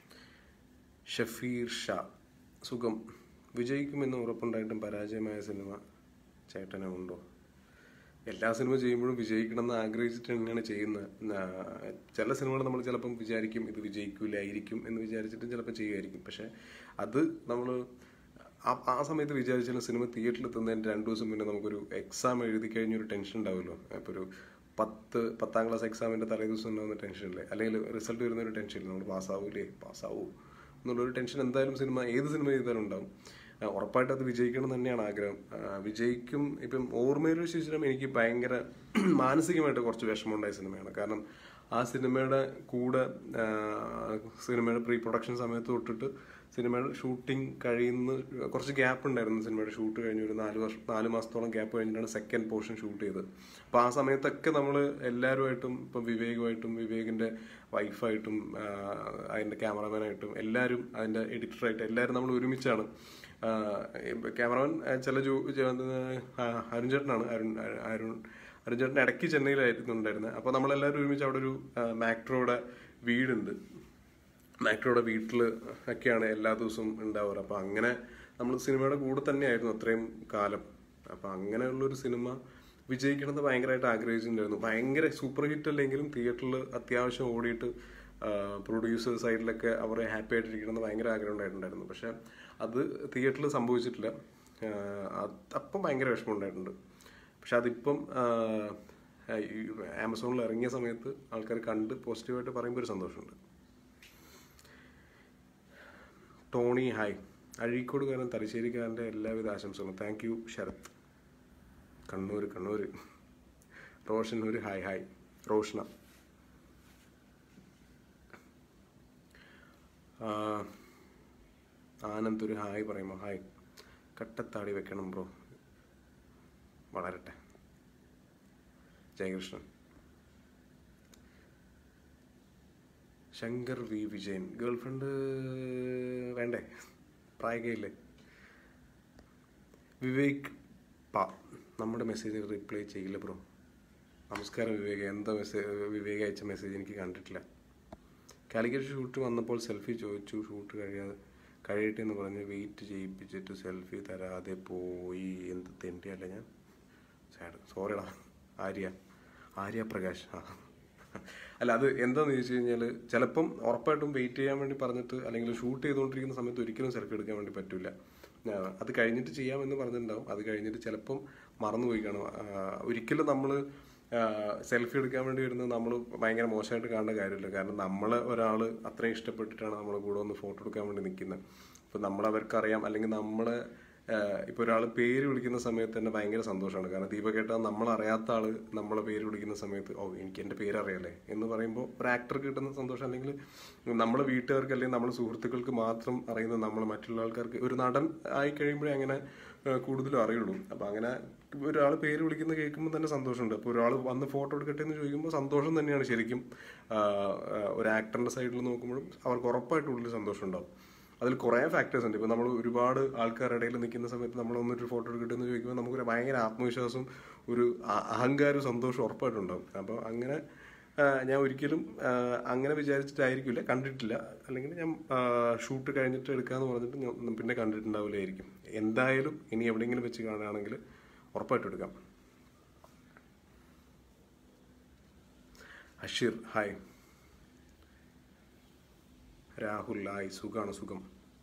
Shafeer Shah സുഖം. വിജയിക്കുമെന്ന് ഉറപ്പുണ്ടായിട്ടും പരാജയമായ സിനിമ ചേട്ടനെ ഉണ്ടോ? എല്ലാ സിനിമ ചെയ്യുമ്പോഴും വിജയിക്കണം എന്ന് ആഗ്രഹിച്ചിട്ട് തന്നെയാണ് ചെയ്യുന്നത്. ചില സിനിമകൾ നമ്മൾ ചിലപ്പം വിചാരിക്കും ഇത് വിജയിക്കില്ലായിരിക്കും എന്ന് വിചാരിച്ചിട്ട് ചിലപ്പോൾ ചെയ്യുമായിരിക്കും. പക്ഷെ അത് നമ്മൾ ആ ആ സമയത്ത് വിചാരിച്ചാലും സിനിമ തിയേറ്ററിൽ എത്തുന്നതിന് രണ്ടു ദിവസം മുന്നേ നമുക്കൊരു എക്സാം എഴുതി കഴിഞ്ഞൊരു ടെൻഷൻ ഉണ്ടാവുമല്ലോ. ഇപ്പോൾ ഒരു പത്ത് പത്താം ക്ലാസ് എക്സാമിൻ്റെ തലേ ദിവസം ഉണ്ടാകുന്ന ടെൻഷനില്ലേ, അല്ലെങ്കിൽ റിസൾട്ട് വരുന്ന ഒരു ടെൻഷനില്ല, നമ്മൾ പാസ്സാവൂലേ പാസ്സാവൂ എന്നുള്ളൊരു ടെൻഷൻ എന്തായാലും സിനിമ ഏത് സിനിമ ചെയ്താലും ഉണ്ടാവും. ഉറപ്പായിട്ട് അത് വിജയിക്കണം തന്നെയാണ് ആഗ്രഹം. വിജയിക്കും. ഇപ്പം ഓർമ്മയൊരു ശിശിരം എനിക്ക് ഭയങ്കര മാനസികമായിട്ട് കുറച്ച് വിഷമമുണ്ടായ സിനിമയാണ്. കാരണം ആ സിനിമയുടെ കൂടെ സിനിമയുടെ പ്രീ പ്രൊഡക്ഷൻ സമയത്ത് തൊട്ടിട്ട് സിനിമയുടെ ഷൂട്ടിംഗ് കഴിയുന്ന കുറച്ച് ഗ്യാപ്പ് ഉണ്ടായിരുന്നു. സിനിമയുടെ ഷൂട്ട് കഴിഞ്ഞ് ഒരു നാല് വർഷം നാല് മാസത്തോളം ഗ്യാപ്പ് കഴിഞ്ഞിട്ടാണ് സെക്കൻഡ് പോർഷൻ ഷൂട്ട് ചെയ്തത്. അപ്പോൾ ആ സമയത്തൊക്കെ നമ്മൾ എല്ലാവരുമായിട്ടും ഇപ്പം വിവേകുമായിട്ടും വിവേകിൻ്റെ വൈഫായിട്ടും അതിൻ്റെ ക്യാമറമാനായിട്ടും എല്ലാവരും അതിൻ്റെ എഡിറ്ററായിട്ട് എല്ലാവരും നമ്മൾ ഒരുമിച്ചാണ്. ക്യാമറമാൻ ചില ജോ അരുൺ ചേട്ടനാണ്. അരുൺ അരുൺ അരുൺ ചേട്ടൻ ഇടയ്ക്ക് ചെന്നൈയിലായിരുന്നു ഉണ്ടായിരുന്നത്. അപ്പോൾ നമ്മളെല്ലാവരും ഒരുമിച്ച് അവിടെ ഒരു മാക്ട്രോയുടെ വീടുണ്ട്. മാക്ട്രോയുടെ വീട്ടിൽ ഒക്കെയാണ് എല്ലാ ദിവസവും ഉണ്ടാവാറ്. അപ്പോൾ അങ്ങനെ നമ്മൾ സിനിമയുടെ കൂടെ തന്നെയായിരുന്നു അത്രയും കാലം. അപ്പോൾ അങ്ങനെയുള്ളൊരു സിനിമ വിജയിക്കണമെന്ന് ഭയങ്കരമായിട്ട് ആഗ്രഹിച്ചിട്ടുണ്ടായിരുന്നു. ഭയങ്കര സൂപ്പർ ഹിറ്റ് അല്ലെങ്കിലും തിയേറ്ററിൽ അത്യാവശ്യം ഓടിയിട്ട് പ്രൊഡ്യൂസർ സൈഡിലൊക്കെ അവരെ ഹാപ്പി ആയിട്ടിരിക്കണമെന്ന് ഭയങ്കര ആഗ്രഹം ഉണ്ടായിട്ടുണ്ടായിരുന്നു. പക്ഷെ അത് തിയേറ്ററിൽ സംഭവിച്ചിട്ടില്ല. അപ്പം ഭയങ്കര വിഷമം ഉണ്ടായിട്ടുണ്ട്. പക്ഷെ അതിപ്പം ആമസോണിൽ ഇറങ്ങിയ സമയത്ത് ആൾക്കാർ കണ്ട് പോസിറ്റീവായിട്ട് പറയുമ്പോൾ ഒരു സന്തോഷമുണ്ട്. Tony hi. അഴീക്കോടുകാരൻ തലശ്ശേരിക്കാരൻ്റെ എല്ലാവിധ ആശംസകളും. Thank you Sarath. കണ്ണൂർ കണ്ണൂർ റോഷൻ ഒരു ഹായ് ഹായ്. റോഷന ആനന്ദ് ഒരു ഹായ് പറയുമോ? ഹായ്. കട്ടത്താടി വെക്കണം ബ്രോ, വളരട്ടെ. Jayakrishnan. Shankar V Vijayan girlfriend വേണ്ടേ? പ്രായകയില്ലേ? വിവേക് പാ നമ്മുടെ മെസ്സേജ് റിപ്ലൈ ചെയ്യില്ല ബ്രോ. നമസ്കാരം വിവേക്. എന്താ മെസ്സേജ്? വിവേക് അയച്ച മെസ്സേജ് എനിക്ക് കണ്ടിട്ടില്ല. കാലിക്കറ്റ് ഷൂട്ട് വന്നപ്പോൾ സെൽഫി ചോദിച്ചു. ഷൂട്ട് കഴിയാതെ കഴിയട്ടെ എന്ന് പറഞ്ഞ് വെയിറ്റ് ചെയ്യിപ്പിച്ചിട്ട് സെൽഫി തരാതെ പോയി. എന്ത് തെണ്ടിയല്ല ഞാൻ. സാഡ്. സോറിടാ. ആര്യ ആര്യ പ്രകാശ്. ആ അല്ല, അത് എന്താണെന്ന് ചോദിച്ചു കഴിഞ്ഞാൽ ചിലപ്പം ഉറപ്പായിട്ടും വെയിറ്റ് ചെയ്യാൻ വേണ്ടി പറഞ്ഞിട്ട് അല്ലെങ്കിൽ ഷൂട്ട് ചെയ്തുകൊണ്ടിരിക്കുന്ന സമയത്ത് ഒരിക്കലും സെൽഫി എടുക്കാൻ വേണ്ടി പറ്റില്ല. അത് കഴിഞ്ഞിട്ട് ചെയ്യാമെന്ന് പറഞ്ഞിട്ടുണ്ടാവും. അത് കഴിഞ്ഞിട്ട് ചിലപ്പം മറന്നുപോയി കാണും. ഒരിക്കലും നമ്മൾ സെൽഫി എടുക്കാൻ വേണ്ടി വരുന്നത് നമ്മൾ ഭയങ്കര മോശമായിട്ട് കാണേണ്ട കാര്യമില്ല. കാരണം നമ്മളെ ഒരാൾ അത്രയും ഇഷ്ടപ്പെട്ടിട്ടാണ് നമ്മളെ കൂടെ ഒന്ന് ഫോട്ടോ എടുക്കാൻ വേണ്ടി നിൽക്കുന്നത്. ഇപ്പം നമ്മളവർക്കറിയാം, അല്ലെങ്കിൽ നമ്മളെ ഇപ്പോൾ ഒരാൾ പേര് വിളിക്കുന്ന സമയത്ത് തന്നെ ഭയങ്കര സന്തോഷമാണ്. കാരണം ദീപകേട്ട നമ്മളറിയാത്ത ആൾ നമ്മളെ പേര് വിളിക്കുന്ന സമയത്ത് ഓ എനിക്ക് എൻ്റെ പേരറിയാലേ എന്ന് പറയുമ്പോൾ ഒരു ആക്ടർക്ക് കിട്ടുന്ന സന്തോഷം, അല്ലെങ്കിൽ നമ്മളെ വീട്ടുകാർക്ക് അല്ലെങ്കിൽ നമ്മുടെ സുഹൃത്തുക്കൾക്ക് മാത്രം അറിയുന്ന നമ്മൾ മറ്റുള്ള ആൾക്കാർക്ക് ഒരു നടൻ ആയി കഴിയുമ്പോഴേ അങ്ങനെ കൂടുതലും അറിയുള്ളൂ. അപ്പം അങ്ങനെ ഒരാൾ പേര് വിളിക്കുന്ന കേൾക്കുമ്പോൾ തന്നെ സന്തോഷമുണ്ട്. അപ്പോൾ ഒരാൾ വന്ന് ഫോട്ടോ എടുക്കട്ടെ എന്ന് ചോദിക്കുമ്പോൾ സന്തോഷം തന്നെയാണ്. ശരിക്കും ഒരു ആക്ടറിൻ്റെ സൈഡിൽ നോക്കുമ്പോഴും അവർക്ക് ഉറപ്പായിട്ടും ഉള്ളിൽ സന്തോഷം ഉണ്ടാവും. അതിൽ കുറേ ഫാക്ടേഴ്സ് ഉണ്ട്. ഇപ്പോൾ നമ്മൾ ഒരുപാട് ആൾക്കാരുടെ ഇടയിൽ നിൽക്കുന്ന സമയത്ത് നമ്മളൊന്നൊരു ഫോട്ടോ എടുക്കട്ടെ എന്ന് ചോദിക്കുമ്പോൾ നമുക്കൊരു ഭയങ്കര ആത്മവിശ്വാസവും ഒരു അഹങ്കാരവും സന്തോഷവും ഉറപ്പായിട്ടുണ്ടാവും. അപ്പോൾ അങ്ങനെ ഞാൻ ഒരിക്കലും അങ്ങനെ വിചാരിച്ചിട്ടായിരിക്കില്ല, കണ്ടിട്ടില്ല. അല്ലെങ്കിൽ ഞാൻ ഷൂട്ട് കഴിഞ്ഞിട്ട് എടുക്കാമെന്ന് പറഞ്ഞിട്ട് പിന്നെ കണ്ടിട്ടുണ്ടാവില്ലായിരിക്കും. എന്തായാലും ഇനി എവിടെയെങ്കിലും വെച്ച് കാണുകയാണെങ്കിൽ ഉറപ്പായിട്ടും എടുക്കാം. അഷീർ ഹായ്. രാഹുൽ ഹായ്. സുഖാണ് സുഖം.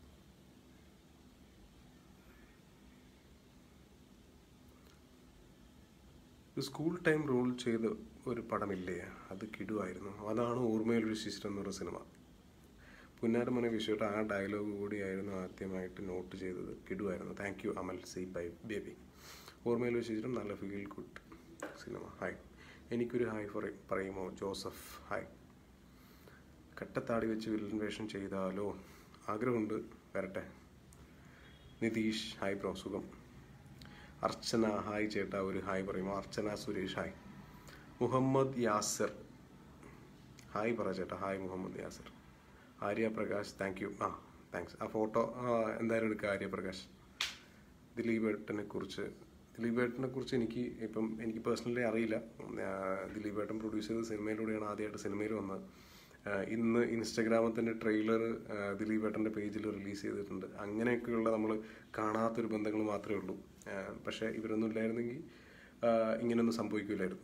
സ്കൂൾ ടൈം റോൾ ചെയ്ത ഒരു പടമില്ലേ, അത് കിടുവായിരുന്നു. അതാണ് ഓർമ്മയിലൊരു ശിശിരം എന്ന് പറയുന്ന സിനിമ. പുന്നാരമോനെ വിഷയമായിട്ട് ആ ഡയലോഗ് കൂടിയായിരുന്നു ആദ്യമായിട്ട് നോട്ട് ചെയ്തത്. കിടുവായിരുന്നു. Thank you Amal C bye baby. ഓർമ്മയിലൊരു ശിശിരം നല്ല ഫീൽ ഗുഡ് സിനിമ. ഹായ്. എനിക്കൊരു ഹായ് പറയുമോ? Joseph hi. കട്ടത്താടി വെച്ച് വില്ലൻ വേഷം ചെയ്താലോ? ആഗ്രഹമുണ്ട്, വരട്ടെ. Nitish hi bro. സുഖം. അർച്ചന ഹായ് ചേട്ടാ. ഒരു ഹായ് പറയുമോ? അർച്ചന സുരേഷ് ഹായ്. മുഹമ്മദ് യാസിർ ഹായ് പറ ചേട്ടാ. Hi Muhammad Yasir. Arya Prakash thank you. ആ താങ്ക്സ്. ആ ഫോട്ടോ എന്തായാലും എടുക്കുക ആര്യ പ്രകാശ്. ദിലീപ് ഏട്ടനെ കുറിച്ച് ദിലീപ് ഏട്ടനെ കുറിച്ച് എനിക്ക് ഇപ്പം എനിക്ക് പേഴ്സണലി അറിയില്ല. ദിലീപ് ഏട്ടൻ പ്രൊഡ്യൂസ് ചെയ്ത സിനിമയിലൂടെയാണ് ആദ്യമായിട്ട് സിനിമയിൽ വന്നത്. ഇന്ന് ഇൻസ്റ്റഗ്രാമിൽ തന്നെ ട്രെയിലർ ദിലീപ് ഏട്ടൻ്റെ പേജിൽ റിലീസ് ചെയ്തിട്ടുണ്ട്. അങ്ങനെയൊക്കെയുള്ള നമ്മൾ കാണാത്തൊരു ബന്ധങ്ങൾ മാത്രമേ ഉള്ളൂ. പക്ഷേ ഇവരൊന്നും ഇല്ലായിരുന്നെങ്കിൽ ഇങ്ങനെയൊന്നും സംഭവിക്കില്ലായിരുന്നു.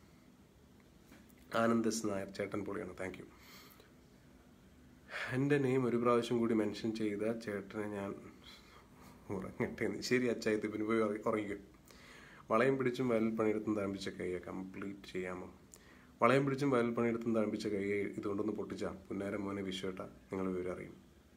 ആനന്ദ് എസ് നായർ ചേട്ടൻ പൊളിയാണ്. Thank you. എൻ്റെ നെയിം ഒരു പ്രാവശ്യം കൂടി മെൻഷൻ ചെയ്ത ചേട്ടനെ ഞാൻ ഉറങ്ങട്ടെ. ശരി അച്ചായത്ത് പിന്നെ പോയി ഉറങ്ങിക്കും. വളയം പിടിച്ചും വയലിൽ പണിയെടുത്തും താമ്പിച്ച കൈയെ കംപ്ലീറ്റ് ചെയ്യാമോ? വളയം പിടിച്ചും വയലിൽ പണിയെടുത്തും താമ്പിച്ച കൈയെ ഇതുകൊണ്ടൊന്ന് പൊട്ടിച്ചാൽ പുന്നാരം മോനെ വിശ്വട്ട നിങ്ങൾ വിവരം അറിയും.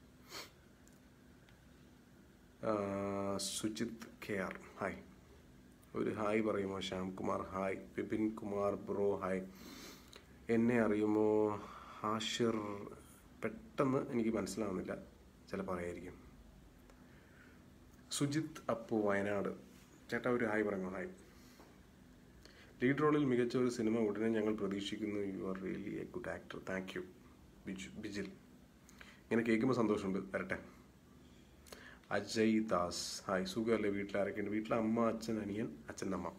Sujith K R hi. ഒരു ഹായ് പറയുമോ? Shyam Kumar hi. Vipin Kumar bro hi. എന്നെ അറിയുമോ? ഹാഷിർ പെട്ടെന്ന് എനിക്ക് മനസ്സിലാവുന്നില്ല. ചിലപ്പോൾ അറിയായിരിക്കും. സുജിത് അപ്പു വയനാട്, ചേട്ടാ ഒരു ഹായ് പറഞ്ഞു. ഹായ്. ലീഡ് റോളിൽ മികച്ച ഒരു സിനിമ ഉടനെ ഞങ്ങൾ പ്രതീക്ഷിക്കുന്നു. You are really a good actor. Thank you Biju Bijil. ഇങ്ങനെ കേൾക്കുമ്പോൾ സന്തോഷമുണ്ട്. വരട്ടെ. അജയ് ദാസ്, ഹായ്. സുഖമല്ലേ? വീട്ടിൽ ആരൊക്കെയുണ്ട്? വീട്ടിൽ അമ്മ, അച്ഛൻ, അനിയൻ, അച്ഛൻ്റെ അമ്മ.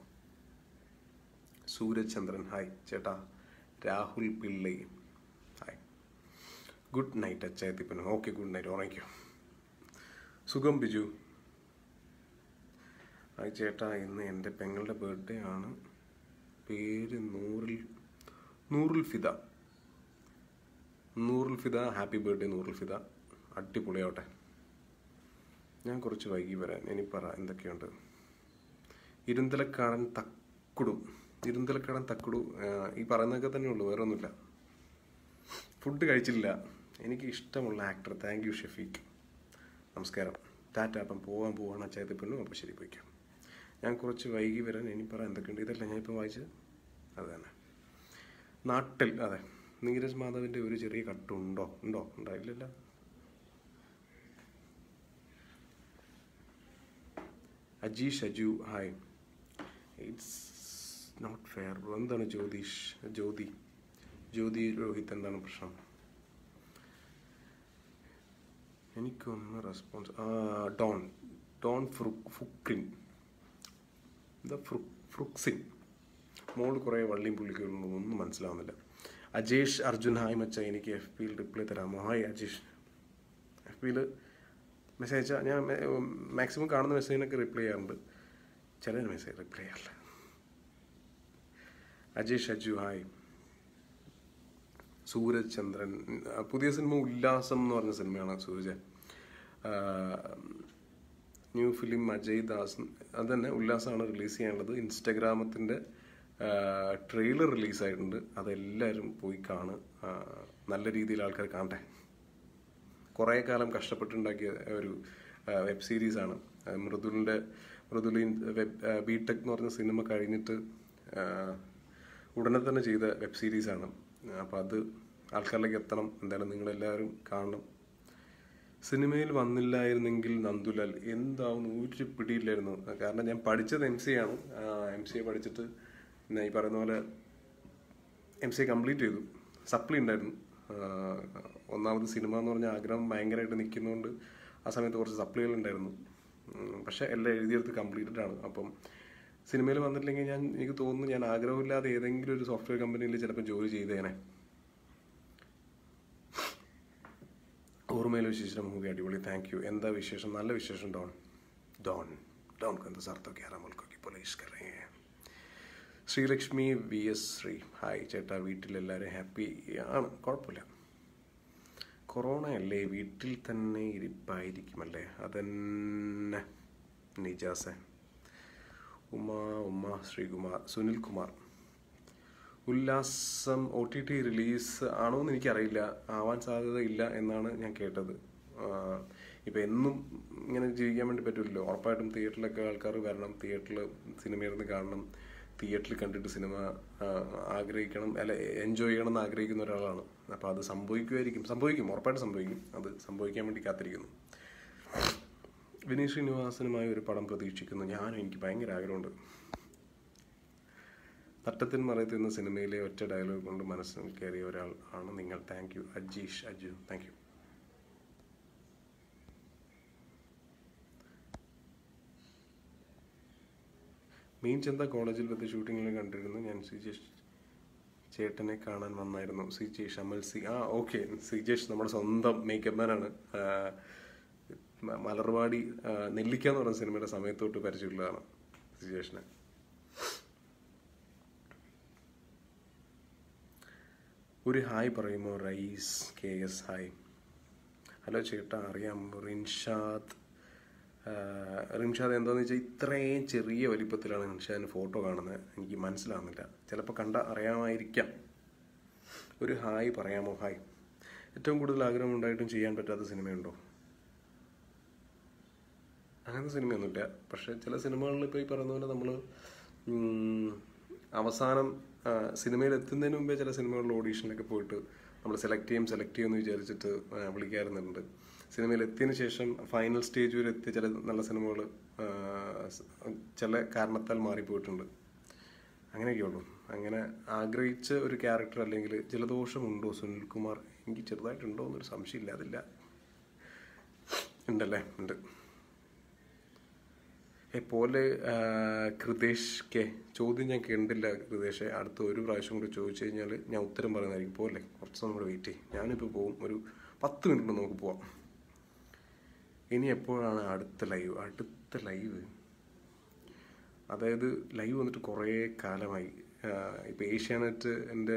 സൂരജ് ചന്ദ്രൻ, ഹായ് ചേട്ടാ. Rahul Pillai, hi. Good night അച്ചായത്തിപ്പനും. ഓക്കെ, ഗുഡ് നൈറ്റ്, ഉറങ്ങിക്കോ. സുഖം ബിജു, ഹായ് ചേട്ടാ. ഇന്ന് എൻ്റെ പെങ്ങളുടെ ബർത്ത്ഡേ ആണ്. പേര് നൂറിൽ നൂറുൽ ഫിദ. Noorul Fida, happy birthday Noorul Fida. അടിപൊളിയാവട്ടെ. ഞാൻ കുറച്ച് വൈകി വരാൻ. ഇനി പറ എന്തൊക്കെയുണ്ട്. ഇരുന്തലക്കാടൻ തക്കുടു. ഇരുന്തലക്കാടൻ തക്കുടു ഈ പറയുന്നതൊക്കെ തന്നെ ഉള്ളൂ, വേറെ ഒന്നുമില്ല. ഫുഡ് കഴിച്ചില്ല. എനിക്ക് ഇഷ്ടമുള്ള ആക്ടർ. Thank U Shefeeq. നമസ്കാരം. ടാറ്റ. അപ്പം പോകാൻ പോവാണ് അച്ചായത്തിപ്പണ്ണു. അപ്പോൾ ശരി, പോയിക്കാം. ഞാൻ കുറച്ച് വൈകി വരാൻ. ഇനി പറ എന്തൊക്കെയുണ്ട്. ഇതല്ല ഞാനിപ്പോൾ വായിച്ചത്, അത് തന്നെ. നാട്ടിൽ, അതെ. നീരജ് മാധവിൻ്റെ ഒരു ചെറിയ കട്ടുണ്ടോ? ഉണ്ടോ? ഉണ്ടായില്ലല്ലോ. Ajeesh Aju, hi. It's not fair bro. എന്താണ് ജ്യോതിഷ് ജ്യോതി ജ്യോതി രോഹിത്, എന്താണ് പ്രശ്നം? എനിക്കൊന്ന് റെസ്പോൺസ്. ഡോൺ ഡോൺ ഫ്രു ഫുക്രിൻ എന്താ ഫ്രു ഫ്രുക്സിൻ. മോള് കുറേ വള്ളിയും പുള്ളിക്കുള്ളൂ, ഒന്നും മനസ്സിലാവുന്നില്ല. അജേഷ് അർജുൻ, ഹായ് മച്ച. എനിക്ക് എഫ് പിയിൽ റിപ്ലൈ തരാമോ? ഹായ് അജേഷ്. എഫ് പിയിൽ മെസ്സേജ് അയച്ചാൽ ഞാൻ മാക്സിമം കാണുന്ന മെസ്സേജിനൊക്കെ റിപ്ലൈ ചെയ്യാറുണ്ട്. ചില മെസ്സേജ് റിപ്ലൈ ചെയ്യാറില്ല. അജേഷ് അജു, ഹായ്. സൂരജ് ചന്ദ്രൻ, പുതിയ സിനിമ ഉല്ലാസം എന്ന് പറഞ്ഞ സിനിമയാണ് സൂരജ്. ന്യൂ ഫിലിം അജയ് ദാസ്, അത് തന്നെ ഉല്ലാസമാണ് റിലീസ് ചെയ്യാനുള്ളത്. ഇൻസ്റ്റഗ്രാമത്തിൻ്റെ ട്രെയിലർ റിലീസായിട്ടുണ്ട്. അതെല്ലാവരും പോയി കാണുക. നല്ല രീതിയിൽ ആൾക്കാർ കാണട്ടെ. കുറേ കാലം കഷ്ടപ്പെട്ടുണ്ടാക്കിയ ഒരു വെബ് സീരീസാണ്. മൃദുലിൻ്റെ മൃദുലിൻ വെബ് ബി ടെക് എന്ന് പറഞ്ഞ സിനിമ കഴിഞ്ഞിട്ട് ഉടനെ തന്നെ ചെയ്ത വെബ് സീരീസാണ്. അപ്പോൾ അത് ആൾക്കാരിലേക്ക് എത്തണം. എന്തായാലും നിങ്ങളെല്ലാവരും കാണണം. സിനിമയിൽ വന്നില്ലായിരുന്നെങ്കിൽ നന്ദുലാൽ എന്താവും ഒരു പിടിയില്ലായിരുന്നു. കാരണം ഞാൻ പഠിച്ചത് എം സി ആണ്. എം സി എ പഠിച്ചിട്ട് ഈ പറയുന്ന പോലെ എം സി എ കംപ്ലീറ്റ് ചെയ്തു. സപ്ലി ഉണ്ടായിരുന്നു. ഒന്നാമത് സിനിമ എന്ന് പറഞ്ഞ ആഗ്രഹം ഭയങ്കരമായിട്ട് നിൽക്കുന്നതുകൊണ്ട് ആ സമയത്ത് കുറച്ച് സപ്ലികൾ ഉണ്ടായിരുന്നു. പക്ഷേ എല്ലാം എഴുതിയെടുത്ത് കംപ്ലീറ്റഡ് ആണ്. അപ്പം സിനിമയിൽ വന്നിട്ടില്ലെങ്കിൽ ഞാൻ എനിക്ക് തോന്നുന്നു ഞാൻ ആഗ്രഹമില്ലാതെ ഏതെങ്കിലും ഒരു സോഫ്റ്റ്വെയർ കമ്പനിയിൽ ചിലപ്പോൾ ജോലി ചെയ്തേനെ. ഓർമ്മയിൽ വിശേഷം മൂവി അടിപൊളി. Thank you. എന്താ വിശേഷം? നല്ല വിശേഷം. ഡോൺ ഡോൺ ഡോൺ കന്ത സാർത്തോ ഗ്യാര മുൽക്കൊക്കെ പോലീസ് കറേ. Sreelakshmi V S Sree, hi ചേട്ടാ. വീട്ടിലെല്ലാവരും ഹാപ്പി ആണ്? കുഴപ്പമില്ല. കൊറോണ അല്ലേ, വീട്ടിൽ തന്നെ ഇരിപ്പായിരിക്കുമല്ലേ? അതന്നെ. നിജാസെ, ഉമ്മ ഉമ്മ ശ്രീകുമാർ, സുനിൽ കുമാർ. ഉല്ലാസം ഒ ടി ടി റിലീസ് ആണോ എന്ന് എനിക്കറിയില്ല. ആവാൻ സാധ്യത ഇല്ല എന്നാണ് ഞാൻ കേട്ടത്. ഇപ്പം എന്നും ഇങ്ങനെ ജീവിക്കാൻ വേണ്ടി പറ്റില്ലല്ലോ. ഉറപ്പായിട്ടും തിയേറ്ററിലൊക്കെ ആൾക്കാർ വരണം, തിയേറ്ററിൽ സിനിമയിരുന്ന് കാണണം, തിയേറ്ററിൽ കണ്ടിട്ട് സിനിമ ആഗ്രഹിക്കണം, അല്ല എൻജോയ് ചെയ്യണം എന്ന് ആഗ്രഹിക്കുന്ന ഒരാളാണ്. അപ്പോൾ അത് സംഭവിക്കുമായിരിക്കും. സംഭവിക്കും, ഉറപ്പായിട്ട് സംഭവിക്കും. അത് സംഭവിക്കാൻ വേണ്ടി കാത്തിരിക്കുന്നു. വിനീത് ശ്രീനിവാസനുമായി ഒരു പടം പ്രതീക്ഷിക്കുന്നു. ഞാനും, എനിക്ക് ഭയങ്കര ആഗ്രഹമുണ്ട്. തട്ടത്തിൻ മറയത്ത് എന്ന സിനിമയിലെ ഒറ്റ ഡയലോഗ് കൊണ്ട് മനസ്സിൽ കയറിയ ഒരാൾ ആണ് നിങ്ങൾ. Thank you. Ajeesh Aju, thank you. Meenchantha കോളേജിൽ വെച്ച് ഷൂട്ടിങ്ങിൽ കണ്ടിരുന്നു ഞാൻ. സിജേഷ് ചേട്ടനെ കാണാൻ വന്നായിരുന്നു. സിജേഷ് അമൽ സി, ആ ഓക്കെ. സിജേഷ് നമ്മുടെ സ്വന്തം മേക്കപ്പ് മാനാണ്. മലർവാടി നെല്ലിക്ക എന്ന് പറയുന്ന സിനിമയുടെ സമയത്തോട്ട് പരിചയമുള്ളതാണ് സിജേഷിനെ. ഒരു ഹായ് പറയുമോ? Rais K S, hi. Hello ചേട്ടാ, അറിയാം റിൻഷാദ്. റിൻഷാദ് എന്താണെന്ന് വെച്ചാൽ ഇത്രയും ചെറിയ വലിപ്പത്തിലാണ് റിൻഷാദിന് ഫോട്ടോ കാണുന്നത്. എനിക്ക് മനസ്സിലാവുന്നില്ല. ചിലപ്പോൾ കണ്ട അറിയാമായിരിക്കാം. ഒരു ഹായ് പറയാമോ? ഹായ്. ഏറ്റവും കൂടുതൽ ആഗ്രഹം ഉണ്ടായിട്ടും ചെയ്യാൻ പറ്റാത്ത സിനിമയുണ്ടോ? അങ്ങനത്തെ സിനിമയൊന്നുമില്ല. പക്ഷേ ചില സിനിമകളിൽ ഇപ്പോൾ ഈ പറയുന്ന പോലെ നമ്മൾ അവസാനം സിനിമയിൽ എത്തുന്നതിന് മുമ്പേ ചില സിനിമകളിൽ ഓഡീഷനിലൊക്കെ പോയിട്ട് നമ്മൾ സെലക്ട് ചെയ്യും സെലക്ട് ചെയ്യുമെന്ന് വിചാരിച്ചിട്ട് വിളിക്കാറുണ്ട്. സിനിമയിൽ എത്തിയതിനു ശേഷം ഫൈനൽ സ്റ്റേജ് വരെ എത്തിയ ചില നല്ല സിനിമകൾ ചില കാരണത്താൽ മാറിപ്പോയിട്ടുണ്ട്. അങ്ങനെയൊക്കെ ഉള്ളൂ. അങ്ങനെ ആഗ്രഹിച്ച ഒരു ക്യാരക്ടർ അല്ലെങ്കിൽ ജലദോഷമുണ്ടോ സുനിൽകുമാർ? എനിക്ക് ചെറുതായിട്ടുണ്ടോ എന്നൊരു സംശയമില്ല. അതില്ല, ഉണ്ടല്ലേ, ഉണ്ട്. പോലെ കൃതേഷ് കെ ചോദ്യം ഞാൻ കണ്ടില്ല കൃതേഷെ. അടുത്ത ഒരു പ്രാവശ്യം കൂടി ചോദിച്ചു കഴിഞ്ഞാൽ ഞാൻ ഉത്തരം പറയുന്നതായിരിക്കും. പോലെ കുറച്ച് നമ്മൾ വെയിറ്റ് ചെയ്യും. ഞാനിപ്പോൾ പോവും, ഒരു പത്ത് മിനിറ്റ് നമുക്ക് പോവാം. ഇനി എപ്പോഴാണ് അടുത്ത ലൈവ്? അടുത്ത ലൈവ് അതായത് ലൈവ് വന്നിട്ട് കുറേ കാലമായി. ഇപ്പോൾ ഏഷ്യാനെറ്റ് എൻ്റെ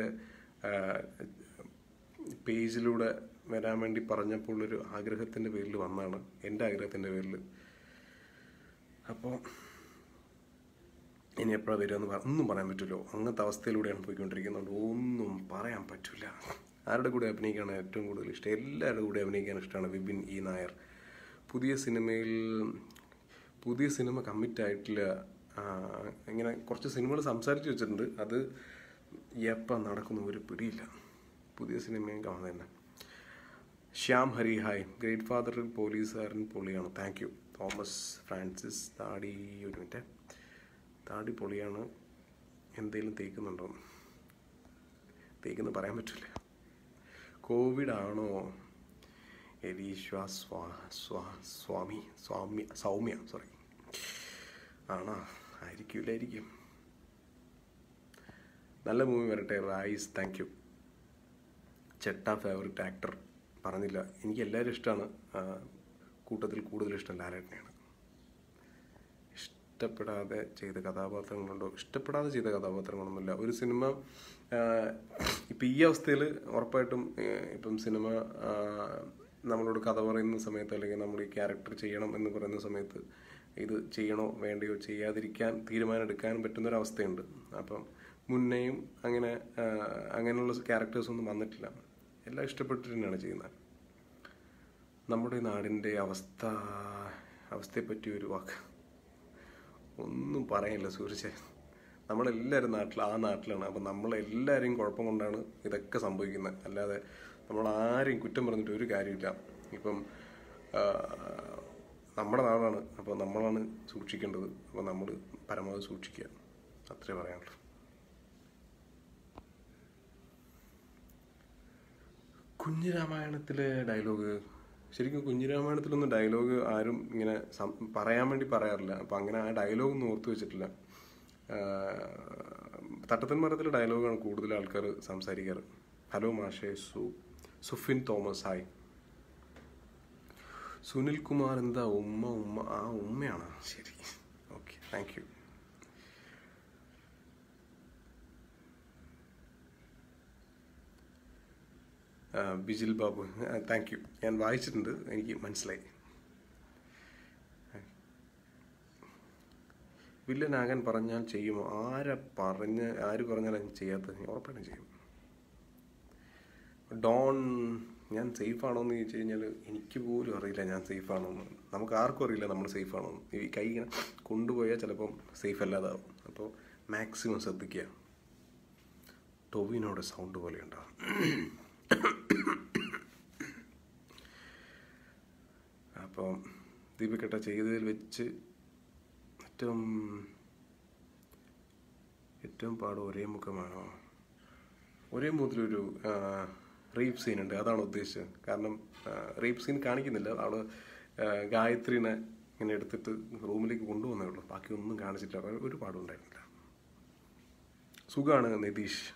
പേജിലൂടെ വരാൻ വേണ്ടി പറഞ്ഞപ്പോൾ ഒരു ആഗ്രഹത്തിൻ്റെ പേരിൽ വന്നാണ്, എൻ്റെ ആഗ്രഹത്തിൻ്റെ പേരിൽ. അപ്പോൾ ഇനി എപ്പോഴാണ് വരിക എന്ന് ഒന്നും പറയാൻ പറ്റില്ലോ. അങ്ങനത്തെ അവസ്ഥയിലൂടെയാണ് പോയിക്കൊണ്ടിരിക്കുന്നത്. ഒന്നും പറയാൻ പറ്റില്ല. ആരുടെ കൂടെ അഭിനയിക്കാണ് ഏറ്റവും കൂടുതൽ ഇഷ്ടം? എല്ലാവരുടെ കൂടെ അഭിനയിക്കാൻ ഇഷ്ടമാണ്. വിപിൻ ഇ നായർ പുതിയ സിനിമയിൽ പുതിയ സിനിമ കമ്മിറ്റ് ആയിട്ടില്ല. ഇങ്ങനെ കുറച്ച് സിനിമകൾ സംസാരിച്ച് വെച്ചിട്ടുണ്ട്. അത് എപ്പം നടക്കുന്ന ഒരു പിടിയില്ല. പുതിയ സിനിമയും കാണാൻ തന്നെ. ശ്യാം ഹരി ഹായ്. ഗ്രേറ്റ് ഫാദറിൽ പോലീസുകാരൻ പൊളിയാണ്. Thank you. തോമസ് ഫ്രാൻസിസ് താടി ഒരു മിനിറ്റ് താടി പൊളിയാണ്. എന്തെങ്കിലും തേക്കുന്നുണ്ടോ? തേക്കെന്ന് പറയാൻ പറ്റില്ല. കോവിഡ് ആണോ? എലീശ്വ സ്വാ സ്വാ സ്വാമി സ്വാമ്യ സൗമ്യ സോറി ആണോ? ആയിരിക്കില്ലായിരിക്കും. നല്ല മൂവി വരട്ടെ. Rais thank you. ചെട്ട ഫേവററ്റ് ആക്ടർ പറഞ്ഞില്ല. എനിക്ക് എല്ലാവരും ഇഷ്ടമാണ്. കൂട്ടത്തിൽ കൂടുതൽ ഇഷ്ടം ലാലേട്ടനെയാണ്. ഇഷ്ടപ്പെടാതെ ചെയ്ത കഥാപാത്രങ്ങളുണ്ടോ? ഇഷ്ടപ്പെടാതെ ചെയ്ത കഥാപാത്രങ്ങളൊന്നുമില്ല. ഒരു സിനിമ ഇപ്പം ഈ അവസ്ഥയിൽ ഉറപ്പായിട്ടും ഇപ്പം സിനിമ നമ്മളോട് കഥ പറയുന്ന സമയത്ത് അല്ലെങ്കിൽ നമ്മൾ ഈ ക്യാരക്ടർ ചെയ്യണം എന്ന് പറയുന്ന സമയത്ത് ഇത് ചെയ്യണോ വേണ്ടയോ ചെയ്യാതിരിക്കാൻ തീരുമാനം എടുക്കാനും പറ്റുന്നൊരവസ്ഥയുണ്ട്. അപ്പം മുന്നേയും അങ്ങനെ അങ്ങനെയുള്ള ക്യാരക്ടേഴ്സൊന്നും വന്നിട്ടില്ല. എല്ലാം ഇഷ്ടപ്പെട്ടിട്ട് തന്നെയാണ് ചെയ്യുന്നത്. നമ്മുടെ നാടിൻ്റെ അവസ്ഥ അവസ്ഥയെപ്പറ്റി ഒരു വാക്ക് ഒന്നും പറയാനില്ല സൂര്യച്ചേ. നമ്മളെല്ലാവരും നാട്ടിൽ ആ നാട്ടിലാണ്. അപ്പം നമ്മളെല്ലാവരെയും കുഴപ്പം കൊണ്ടാണ് ഇതൊക്കെ സംഭവിക്കുന്നത്. അല്ലാതെ നമ്മൾ ആരെയും കുറ്റം പറഞ്ഞിട്ട് ഒരു കാര്യമില്ല. ഇപ്പം നമ്മുടെ നാടാണ്. അപ്പോൾ നമ്മളാണ് സൂക്ഷിക്കേണ്ടത്. അപ്പോൾ നമ്മൾ പരമാവധി സൂക്ഷിക്കുക. അത്രേ പറയാനുള്ളൂ. കുഞ്ഞിരാമായണത്തിലെ ഡയലോഗ് ശരിക്കും കുഞ്ഞിരാമായണത്തിലൊന്നും ഡയലോഗ് ആരും ഇങ്ങനെ പറയാൻ വേണ്ടി പറയാറില്ല. അപ്പം അങ്ങനെ ആ ഡയലോഗൊന്നും ഓർത്തു വെച്ചിട്ടില്ല. തട്ടത്തൻ മരത്തിലെ ഡയലോഗാണ് കൂടുതൽ ആൾക്കാർ സംസാരിക്കാറ്. ഹലോ മാഷേ സു സുഫിൻ തോമസ് ഹായ്. സുനിൽ കുമാർ എന്താ ഉമ്മ ഉമ്മ ആ ഉമ്മയാണ്. ശരി, okay, thank you. Bijil Babu thank you. ഞാൻ വായിച്ചിട്ടുണ്ട്, എനിക്ക് മനസ്സിലായി. വില്ലനാകാൻ പറഞ്ഞാൽ ചെയ്യുമോ? ആരെ പറഞ്ഞ് ആര് പറഞ്ഞാലും ചെയ്യാത്തത് ഉറപ്പായിട്ടും ചെയ്യും. ഡോൺ ഞാൻ സേഫാണോ എന്ന് ചോദിച്ചു കഴിഞ്ഞാൽ എനിക്ക് പോലും അറിയില്ല ഞാൻ സേഫാണോ എന്ന്. നമുക്ക് ആർക്കും അറിയില്ല നമ്മൾ സേഫാണോ എന്ന്. ഈ കൈ ഇങ്ങനെ കൊണ്ടുപോയാൽ ചിലപ്പം സേഫ് അല്ലാതാവും. അപ്പോൾ മാക്സിമം ശ്രദ്ധിക്കുക. ടൊവിനോടെ സൗണ്ട് പോലെ ഉണ്ടാവും. അപ്പോൾ ദീപികേട്ട ചെയ്തതിൽ വെച്ച് ഏറ്റവും ഏറ്റവും പാട് ഒരേ മുഖമാണോ? ഒരേ മുഖത്തിലൊരു റേപ്പ് സീൻ ഉണ്ട്, അതാണ് ഉദ്ദേശിച്ചത്. കാരണം റേപ്പ് സീൻ കാണിക്കുന്നില്ല. അവള് ഗായത്രീനെ ഇങ്ങനെ എടുത്തിട്ട് റൂമിലേക്ക് കൊണ്ടുവന്നേ ഉള്ളൂ. ബാക്കി ഒന്നും കാണിച്ചിട്ടില്ല. ഒരു പാടും ഉണ്ടായിരുന്നില്ല. സുഖമാണ് നിതീഷ്.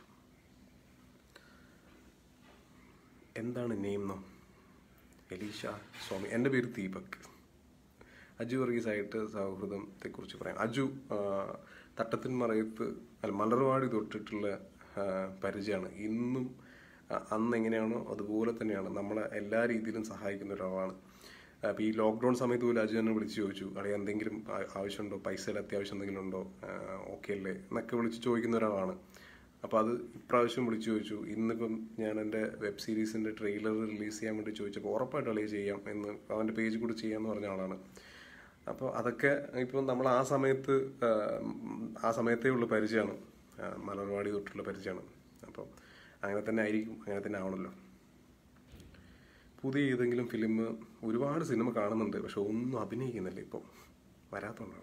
എന്താണ് നെയിം എന്നോ? എലീഷ സ്വാമി. എൻ്റെ പേര് ദീപക്. അജു വർഗീസായിട്ട് സൗഹൃദത്തെക്കുറിച്ച് പറയാം. അജു തട്ടത്തിൻ മറയത്ത് അല്ല മലർവാടി തൊട്ടിട്ടുള്ള പരിചയമാണ്. ഇന്നും അന്ന് എങ്ങനെയാണോ അതുപോലെ തന്നെയാണ്. നമ്മളെ എല്ലാ രീതിയിലും സഹായിക്കുന്ന ഒരാളാണ്. അപ്പോൾ ഈ ലോക്ക്ഡൗൺ സമയത്ത് പോലും അജു എന്നെ വിളിച്ച് ചോദിച്ചു, അവിടെ എന്തെങ്കിലും ആവശ്യമുണ്ടോ, പൈസയുടെ അത്യാവശ്യം എന്തെങ്കിലും ഉണ്ടോ, ഓക്കെ അല്ലേ എന്നൊക്കെ വിളിച്ച് ചോദിക്കുന്ന ഒരാളാണ്. അപ്പോൾ അത് ഇപ്രാവശ്യം വിളിച്ച് ചോദിച്ചു. ഇന്നിപ്പം ഞാൻ എൻ്റെ വെബ് സീരീസിൻ്റെ ട്രെയിലർ റിലീസ് ചെയ്യാൻ വേണ്ടി ചോദിച്ചപ്പോൾ ഉറപ്പായിട്ട് അളി ചെയ്യാം എന്ന് അവൻ്റെ പേജ് കൂടി ചെയ്യാമെന്ന് പറഞ്ഞ ആളാണ്. അപ്പോൾ അതൊക്കെ ഇപ്പം നമ്മൾ ആ സമയത്ത് ആ സമയത്തേ ഉള്ള പരിചയമാണ്, മലർവാടി തൊട്ടുള്ള പരിചയമാണ്. അപ്പോൾ അങ്ങനെ തന്നെ ആയിരിക്കും, അങ്ങനെ തന്നെ ആവണല്ലോ. പുതിയ ഏതെങ്കിലും ഫിലിം, ഒരുപാട് സിനിമ കാണുന്നുണ്ട്, പക്ഷെ ഒന്നും അഭിനയിക്കുന്നില്ല ഇപ്പോൾ, വരാത്തതുകൊണ്ടാണ്.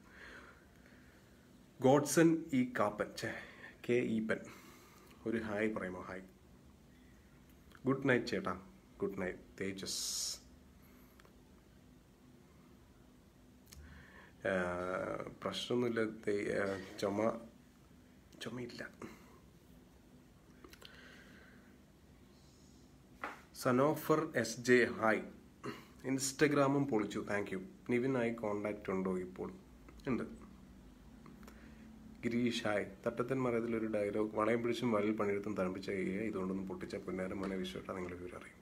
ഗോഡ്സൺ ഇ കാപ്പൻ, ചേ കെ ഈപ്പൻ, ഒരു ഹായ് പറയുമോ? ഹായ്. ഗുഡ് നൈറ്റ് ചേട്ടാ. Good night Thejas. പ്രശ്നമൊന്നുമില്ല, ചുമ ചുമയില്ല. Sanofar S J hi. ഇൻസ്റ്റഗ്രാമും പൊളിച്ചു, താങ്ക് യു. നിവിൻ ആയി കോണ്ടാക്റ്റ് ഉണ്ടോ ഇപ്പോൾ? ഉണ്ട്. ഗിരീഷ് ഹായ്. തട്ടത്തൻ മറയത്തിലൊരു ഡയലോഗ്, വളയം പിടിച്ചും വലയിൽ പണിയെടുത്തും തണുപ്പിച്ച കയ്യെ ഇതുകൊണ്ടൊന്നും പൊട്ടിച്ച പൊന്നാരം മനെ വിശ്വട്ടാ നിങ്ങൾ വിവരം അറിയും.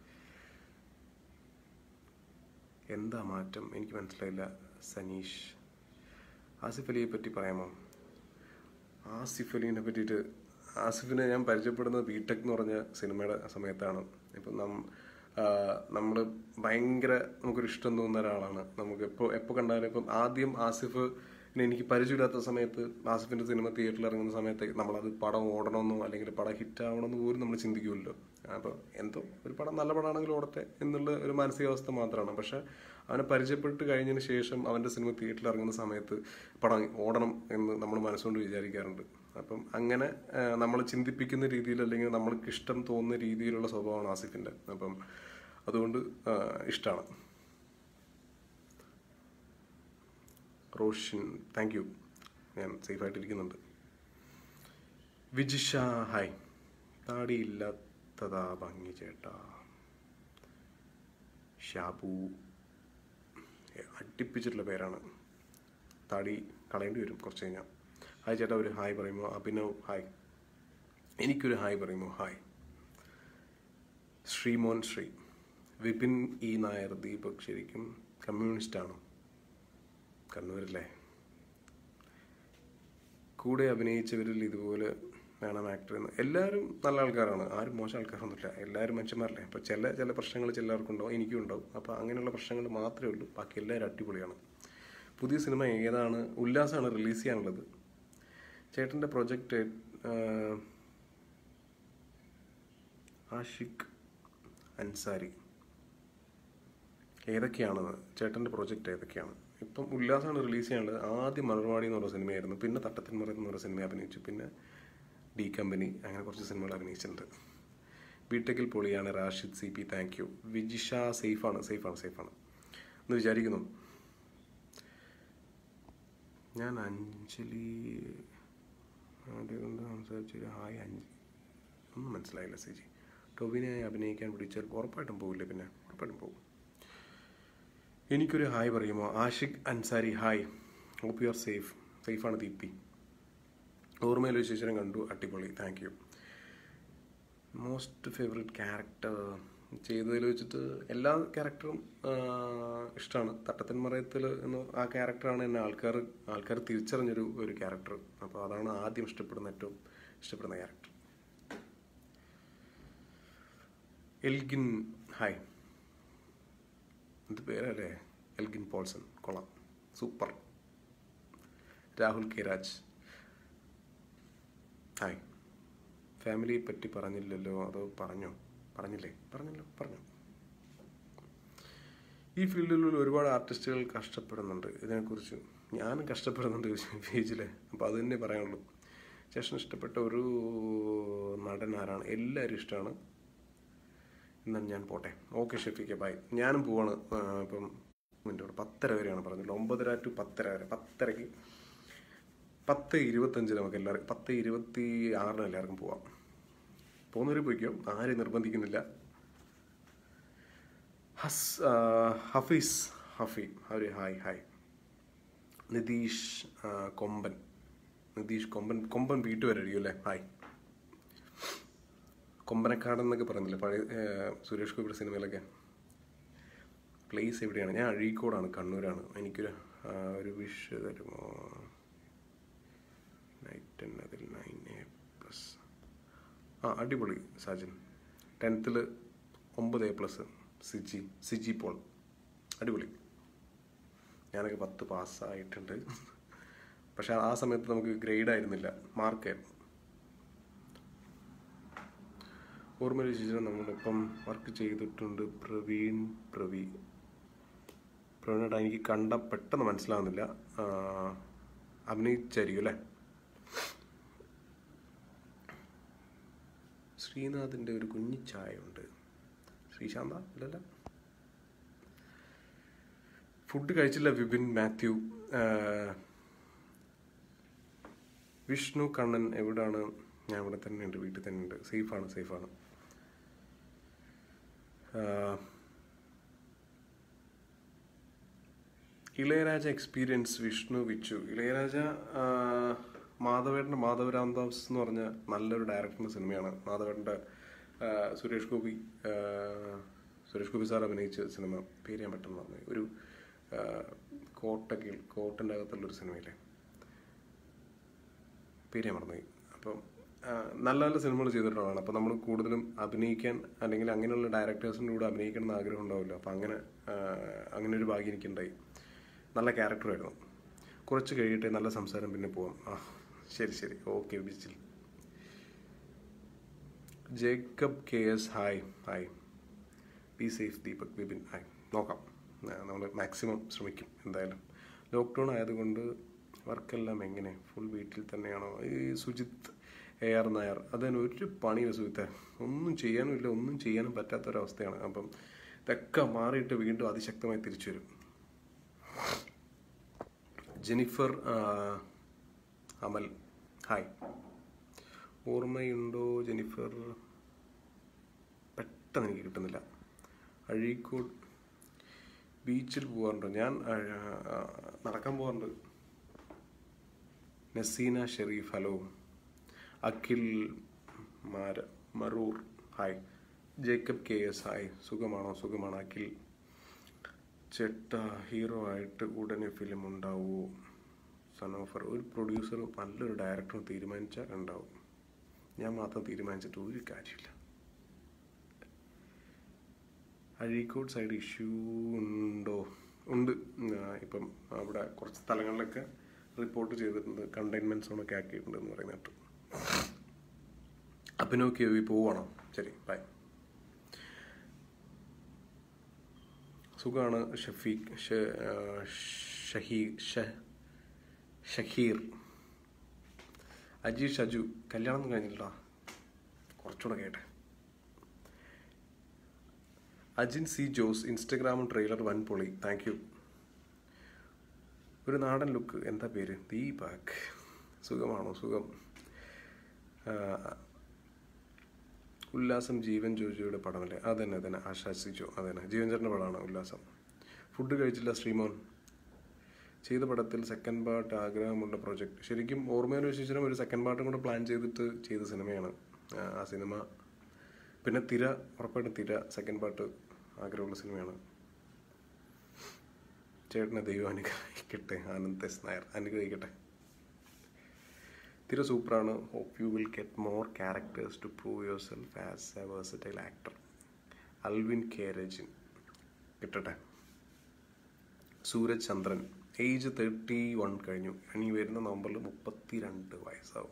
എന്താ മാറ്റം? എനിക്ക് മനസ്സിലായില്ല. സനീഷ്. ആസിഫ് അലിയെ പറ്റി പറയാമോ? ആസിഫ് അലീനെ പറ്റിയിട്ട്, ആസിഫിനെ ഞാൻ പരിചയപ്പെടുന്നത് ബിടെക് എന്ന് പറഞ്ഞ സിനിമയുടെ സമയത്താണ്. ഇപ്പം നം നമ്മൾ ഭയങ്കര നമുക്കൊരു ഇഷ്ടം തോന്നുന്ന ഒരാളാണ്. നമുക്ക് എപ്പോൾ എപ്പോൾ കണ്ടാലും, ഇപ്പം ആദ്യം ആസിഫ് എനിക്ക് പരിചയമില്ലാത്ത സമയത്ത് ആസിഫിൻ്റെ സിനിമ തിയേറ്ററിൽ ഇറങ്ങുന്ന സമയത്ത് നമ്മളത് പടം ഓടണമെന്നോ അല്ലെങ്കിൽ പടം ഹിറ്റാവണമെന്നോ പോലും നമ്മൾ ചിന്തിക്കുമല്ലോ. അപ്പോൾ എന്തോ ഒരു പടം നല്ല പടമാണെങ്കിൽ ഓടട്ടെ എന്നുള്ള ഒരു മാനസികാവസ്ഥ മാത്രമാണ്. പക്ഷെ അവനെ പരിചയപ്പെട്ട് കഴിഞ്ഞതിന് ശേഷം അവൻ്റെ സിനിമ തിയേറ്ററിൽ ഇറങ്ങുന്ന സമയത്ത് പടം ഓടണം എന്ന് നമ്മൾ മനസ്സുകൊണ്ട് വിചാരിക്കാറുണ്ട്. അപ്പം അങ്ങനെ നമ്മൾ ചിന്തിപ്പിക്കുന്ന രീതിയിൽ അല്ലെങ്കിൽ നമ്മൾക്ക് ഇഷ്ടം തോന്നുന്ന രീതിയിലുള്ള സ്വഭാവമാണ് ആസിഫിൻ്റെ. അപ്പം അതുകൊണ്ട് ഇഷ്ടമാണ്. റോഷൻ താങ്ക് യു, ഞാൻ സേഫായിട്ടിരിക്കുന്നുണ്ട്. വിജിഷ ഹായ്. താടിയില്ലാത്തതാ ഭംഗി ചേട്ടാ. ഷാബു, അടിപ്പിച്ചിട്ടുള്ള പേരാണ്. താടി കളയേണ്ടി വരും കുറച്ച് കഴിഞ്ഞാൽ. ഹായ് ചേട്ടാ, ഒരു ഹായ് പറയുമോ? അഭിനവ് ഹായ്. എനിക്കൊരു ഹായ് പറയുമോ? ഹായ്. ശ്രീമോൻ ശ്രീ. വിപിൻ ഇ നായർ. ദീപക് ശരിക്കും കമ്മ്യൂണിസ്റ്റാണോ? കണ്ണൂരല്ലേ. കൂടെ അഭിനയിച്ചവരിൽ ഇതുപോലെ വേണം ആക്ടർ എന്ന്. എല്ലാവരും നല്ല ആൾക്കാരാണ്, ആരും മോശം ആൾക്കാരൊന്നുമില്ല, എല്ലാവരും മനുഷ്യന്മാരല്ലേ. അപ്പോൾ ചില ചില പ്രശ്നങ്ങൾ ചിലർക്കും ഉണ്ടാവും, എനിക്കും ഉണ്ടാവും. അപ്പോൾ അങ്ങനെയുള്ള പ്രശ്നങ്ങൾ മാത്രമേ ഉള്ളൂ, ബാക്കി എല്ലാവരും അടിപൊളിയാണ്. പുതിയ സിനിമ ഏതാണ്? ഉല്ലാസമാണ് റിലീസ് ചെയ്യാനുള്ളത്. ചേട്ടൻ്റെ പ്രൊജക്റ്റ് ആഷിഖ് അൻസാരി ഏതൊക്കെയാണെന്ന്, ചേട്ടൻ്റെ പ്രൊജക്റ്റ് ഏതൊക്കെയാണ്? ഇപ്പം ഉല്ലാസമാണ് റിലീസ് ചെയ്യാനുള്ളത്. ആദ്യം മലർവാടി എന്ന് പറഞ്ഞ സിനിമയായിരുന്നു, പിന്നെ തട്ടത്തിൻ മറയത്ത് എന്ന് പറഞ്ഞ സിനിമ അഭിനയിച്ചു, പിന്നെ ഡി കമ്പനി, അങ്ങനെ കുറച്ച് സിനിമകൾ അഭിനയിച്ചിട്ടുണ്ട്. ബിടെക്കിൽ പൊളിയാണ്. Rashid C P thank you. Vijisha സേഫാണ് സേഫാണ് സേഫാണ് എന്ന് വിചാരിക്കുന്നു. ഞാൻ അഞ്ജലി കൊണ്ട് സംസാരിച്ചൊരു ഹായ് അഞ്ജലി, ഒന്നും മനസ്സിലായില്ല സി ജി. ടൊവിനെ അഭിനയിക്കാൻ പിടിച്ചാൽ ഉറപ്പായിട്ടും പോകില്ല, പിന്നെ ഉറപ്പായിട്ടും പോകും. എനിക്കൊരു ഹായ് പറയുമോ? Ashiq Ansari hi. Hope you are safe. സേഫാണ് ദീപ്തി. ഓർമ്മയിൽ വിശേഷം കണ്ടു, അടിപൊളി, thank you. Most favourite character ചെയ്തതിൽ വെച്ചിട്ട് എല്ലാ ക്യാരക്ടറും ഇഷ്ടമാണ്. തട്ടത്തിൻ മറയത്തിൽ എന്ന് ആ ക്യാരക്ടറാണ് എന്നെ ആൾക്കാർ ആൾക്കാർ തിരിച്ചറിഞ്ഞൊരു ഒരു ക്യാരക്ടർ. അപ്പോൾ അതാണ് ആദ്യം ഇഷ്ടപ്പെടുന്ന ഏറ്റവും ഇഷ്ടപ്പെടുന്ന ക്യാരക്ടർ. Elgin hi. എന്ത് പേരല്ലേ, എൽഗിൻ പോൾസൺ, കൊള്ളാം, super. Rahul K Raj hi. ഫാമിലിയെ പറ്റി പറഞ്ഞില്ലല്ലോ, അതോ പറഞ്ഞോ? പറഞ്ഞില്ലേ? പറഞ്ഞല്ലോ, പറഞ്ഞു. ഈ ഫീൽഡിൽ ഒരുപാട് ആർട്ടിസ്റ്റുകൾ കഷ്ടപ്പെടുന്നുണ്ട്. ഇതിനെക്കുറിച്ച് ഞാനും കഷ്ടപ്പെടുന്നുണ്ട് പേജിൽ. അപ്പോൾ അത് തന്നെ പറയാനുള്ളൂ. ശേഷം ഇഷ്ടപ്പെട്ട ഒരു നടൻ ആരാണ്? എല്ലാവരും ഇഷ്ടമാണ്. എന്നാൽ ഞാൻ പോട്ടെ. Okay Shafeeq bye. ഞാനും പോവാണ്. ഇപ്പം മിനിറ്റോട് പത്തര വരെയാണ് പറഞ്ഞത്, ഒമ്പതര ടു പത്തര വരെ. പത്തരയ്ക്ക് പത്ത് ഇരുപത്തഞ്ചിന് നമുക്ക് എല്ലാവർക്കും, പത്ത് ഇരുപത്തി ആറിന് എല്ലാവർക്കും പോവാം. പോകുന്നവർ പോയിക്കോ, ആരെയും നിർബന്ധിക്കുന്നില്ല. ഹസ് ഹഫീസ് ഹഫി ഒരു ഹായ് ഹായ്. നിതീഷ് കൊമ്പൻ നിതീഷ് കൊമ്പൻ കൊമ്പൻ വീട്ടുവരടിയോ അല്ലേ? ഹായ്. കൊമ്പനക്കാടൻ എന്നൊക്കെ പറയുന്നില്ലേ പഴയ സുരേഷ് ഗോപിയുടെ സിനിമയിലൊക്കെ. പ്ലേസ് എവിടെയാണ്? ഞാൻ അഴീക്കോടാണ്, കണ്ണൂരാണ്. എനിക്കൊരു ഒരു വിഷ് തരുമോ? നൈറ്റ് അതിൽ നയൻ എ പ്ലസ്. ആ അടിപൊളി സാജൻ. ടെൻത്തിൽ ഒമ്പത് A plus. Siji Siji Paul അടിപൊളി. ഞാനൊക്കെ പത്ത് പാസ്സായിട്ടുണ്ട്. പക്ഷെ ആ സമയത്ത് നമുക്ക് ഗ്രേഡ് ആയിരുന്നില്ല, മാർക്കായിരുന്നു. ഓർമ്മയിൽ ശേഷം നമ്മളൊപ്പം വർക്ക് ചെയ്തിട്ടുണ്ട് പ്രവീൺ പ്രവി പ്രവീണേട്ടാ എനിക്ക് കണ്ട പെട്ടെന്ന് മനസ്സിലാവുന്നില്ല. അഭിനയിച്ചായിരിക്കും അല്ലേ? ശ്രീനാഥിൻ്റെ ഒരു കുഞ്ഞി ചായ ഉണ്ട്. ശ്രീശാന്ത അല്ലല്ല. ഫുഡ് കഴിച്ചില്ല വിപിൻ മാത്യു. വിഷ്ണു കണ്ണൻ എവിടാണ്? ഞാൻ ഇവിടെ തന്നെ ഉണ്ട്, വീട്ടിൽ തന്നെ ഉണ്ട്. സേഫാണ് സേഫാണ്. ഇളയരാജ എക്സ്പീരിയൻസ് വിഷ്ണു വിച്ചു. ഇളയരാജ മാധവേട്ടൻ്റെ മാധവ രാംദാസ് എന്ന് പറഞ്ഞ നല്ലൊരു ഡയറക്ടറിൻ്റെ സിനിമയാണ്. മാധവേട്ടൻ്റെ സുരേഷ് ഗോപി സുരേഷ് ഗോപി സാർ അഭിനയിച്ച സിനിമ, പേര് ഞാൻ പെട്ടെന്ന് പറഞ്ഞു. ഒരു കോട്ടയ്ക്ക് കോട്ടൻ്റെ അകത്തുള്ളൊരു സിനിമയിലെ പേര് ഞാൻ മറന്നുപോയി. അപ്പം നല്ല നല്ല സിനിമകൾ ചെയ്തിട്ടുള്ളതാണ്. അപ്പോൾ നമ്മൾ കൂടുതലും അഭിനയിക്കാൻ അല്ലെങ്കിൽ അങ്ങനെയുള്ള ഡയറക്ടേഴ്സിൻ്റെ കൂടെ അഭിനയിക്കണം എന്ന് ആഗ്രഹം ഉണ്ടാവില്ല. അപ്പോൾ അങ്ങനെ അങ്ങനെ ഒരു ഭാഗ്യം എനിക്കുണ്ടായി. നല്ല ക്യാരക്ടറായിരുന്നു. കുറച്ച് കഴിയട്ടെ, നല്ല സംസാരം, പിന്നെ പോവാം. ആ ശരി ശരി okay. Bichil Jacob K S hi hi. Be safe Deepak Vipin hi. നോക്കാം, നമ്മൾ മാക്സിമം ശ്രമിക്കും എന്തായാലും. ലോക്ക്ഡൗൺ ആയതുകൊണ്ട് വർക്കെല്ലാം എങ്ങനെ? ഫുൾ വീട്ടിൽ തന്നെയാണോ? ഈ സുജിത്ത് എ ആർ നായർ, അതിന് ഒരു പണിയില്ല സുജിത്തെ. ഒന്നും ചെയ്യാനും ഇല്ല, ഒന്നും ചെയ്യാനും പറ്റാത്തൊരവസ്ഥയാണ്. അപ്പം ഇതൊക്കെ മാറിയിട്ട് വീണ്ടും അതിശക്തമായി തിരിച്ചു വരും. Jennifer Amal hi. ഓർമ്മയുണ്ടോ ജെനിഫർ? പെട്ടെന്ന് എനിക്ക് കിട്ടുന്നില്ല. അഴീക്കോട് ബീച്ചിൽ പോകാറുണ്ടോ? ഞാൻ നടക്കാൻ പോകാറുണ്ട്. നസീന ഷെരീഫ് ഹലോ. അഖിൽ മാര മറൂർ hi. Jacob K S hi. സുഖമാണോ? സുഖമാണ് അഖിൽ ചേട്ടാ. ഹീറോ ആയിട്ട് ഉടനെ ഫിലിം ഉണ്ടാവുമോ? സനോഫർ, ഒരു പ്രൊഡ്യൂസറും നല്ലൊരു ഡയറക്ടറും തീരുമാനിച്ചാൽ ഉണ്ടാവും. ഞാൻ മാത്രം തീരുമാനിച്ചിട്ട് ഒരു കാര്യമില്ല. അഴീക്കോട് സൈഡ് ഇഷ്യൂ ഉണ്ടോ? ഉണ്ട്. ഇപ്പം അവിടെ കുറച്ച് സ്ഥലങ്ങളിലൊക്കെ റിപ്പോർട്ട് ചെയ്തിട്ടുണ്ട്, കണ്ടെയ്ൻമെൻറ്റ് സോണൊക്കെ ആക്കിയിട്ടുണ്ടെന്ന് പറയുന്ന കേട്ടു. അപ്പിനോക്കിയോ പോവാണോ? ശരി ബൈ. സുഖമാണ് ഷഫീഖ് ഷഹീർ ഷഹീർ. അജീഷ് അജു കല്യാണം ഒന്നും കഴിഞ്ഞില്ല, കുറച്ചുകൂടെ കേട്ടെ. അജിൻ സി ജോസ് ഇൻസ്റ്റഗ്രാമും ട്രെയിലർ വൻ പൊളി, താങ്ക് യു. ഒരു നാടൻ ലുക്ക്, എന്താ പേര്? ദീപക്. സുഖമാണോ? സുഖം. ഉല്ലാസം ജീവൻ ജോജിയുടെ പടമല്ലേ? അതന്നെ അതന്നെ ആശാസിച്ചോ, അതന്നെ ജീവൻ ചേട്ടൻ്റെ പടമാണ് ഉല്ലാസം. ഫുഡ് കഴിച്ചില്ല ശ്രീമോൻ. ചെയ്ത പടത്തിൽ സെക്കൻഡ് പാർട്ട് ആഗ്രഹമുള്ള പ്രോജക്റ്റ്. ശരിക്കും ഓർമ്മയെന്ന് വെച്ചാൽ ഒരു സെക്കൻഡ് പാർട്ടും കൂടെ പ്ലാൻ ചെയ്തിട്ട് ചെയ്ത സിനിമയാണ് ആ സിനിമ. പിന്നെ തിര, ഉറപ്പായിട്ടും തിര സെക്കൻഡ് പാർട്ട് ആഗ്രഹമുള്ള സിനിമയാണ്. ചേട്ടനെ ദൈവം അനുഗ്രഹിക്കട്ടെ. ആനന്ദ് എസ് നായർ അനുഗ്രഹിക്കട്ടെ. തിര സൂപ്പറാണ്. Hope you will get more characters to prove yourself as a versatile actor. Alvin K Rajin കിട്ടട്ടെ. Sooraj Chandran age thirty one കഴിഞ്ഞു. ഇനി വരുന്ന നവംബറിൽ മുപ്പത്തി രണ്ട് വയസ്സാവും.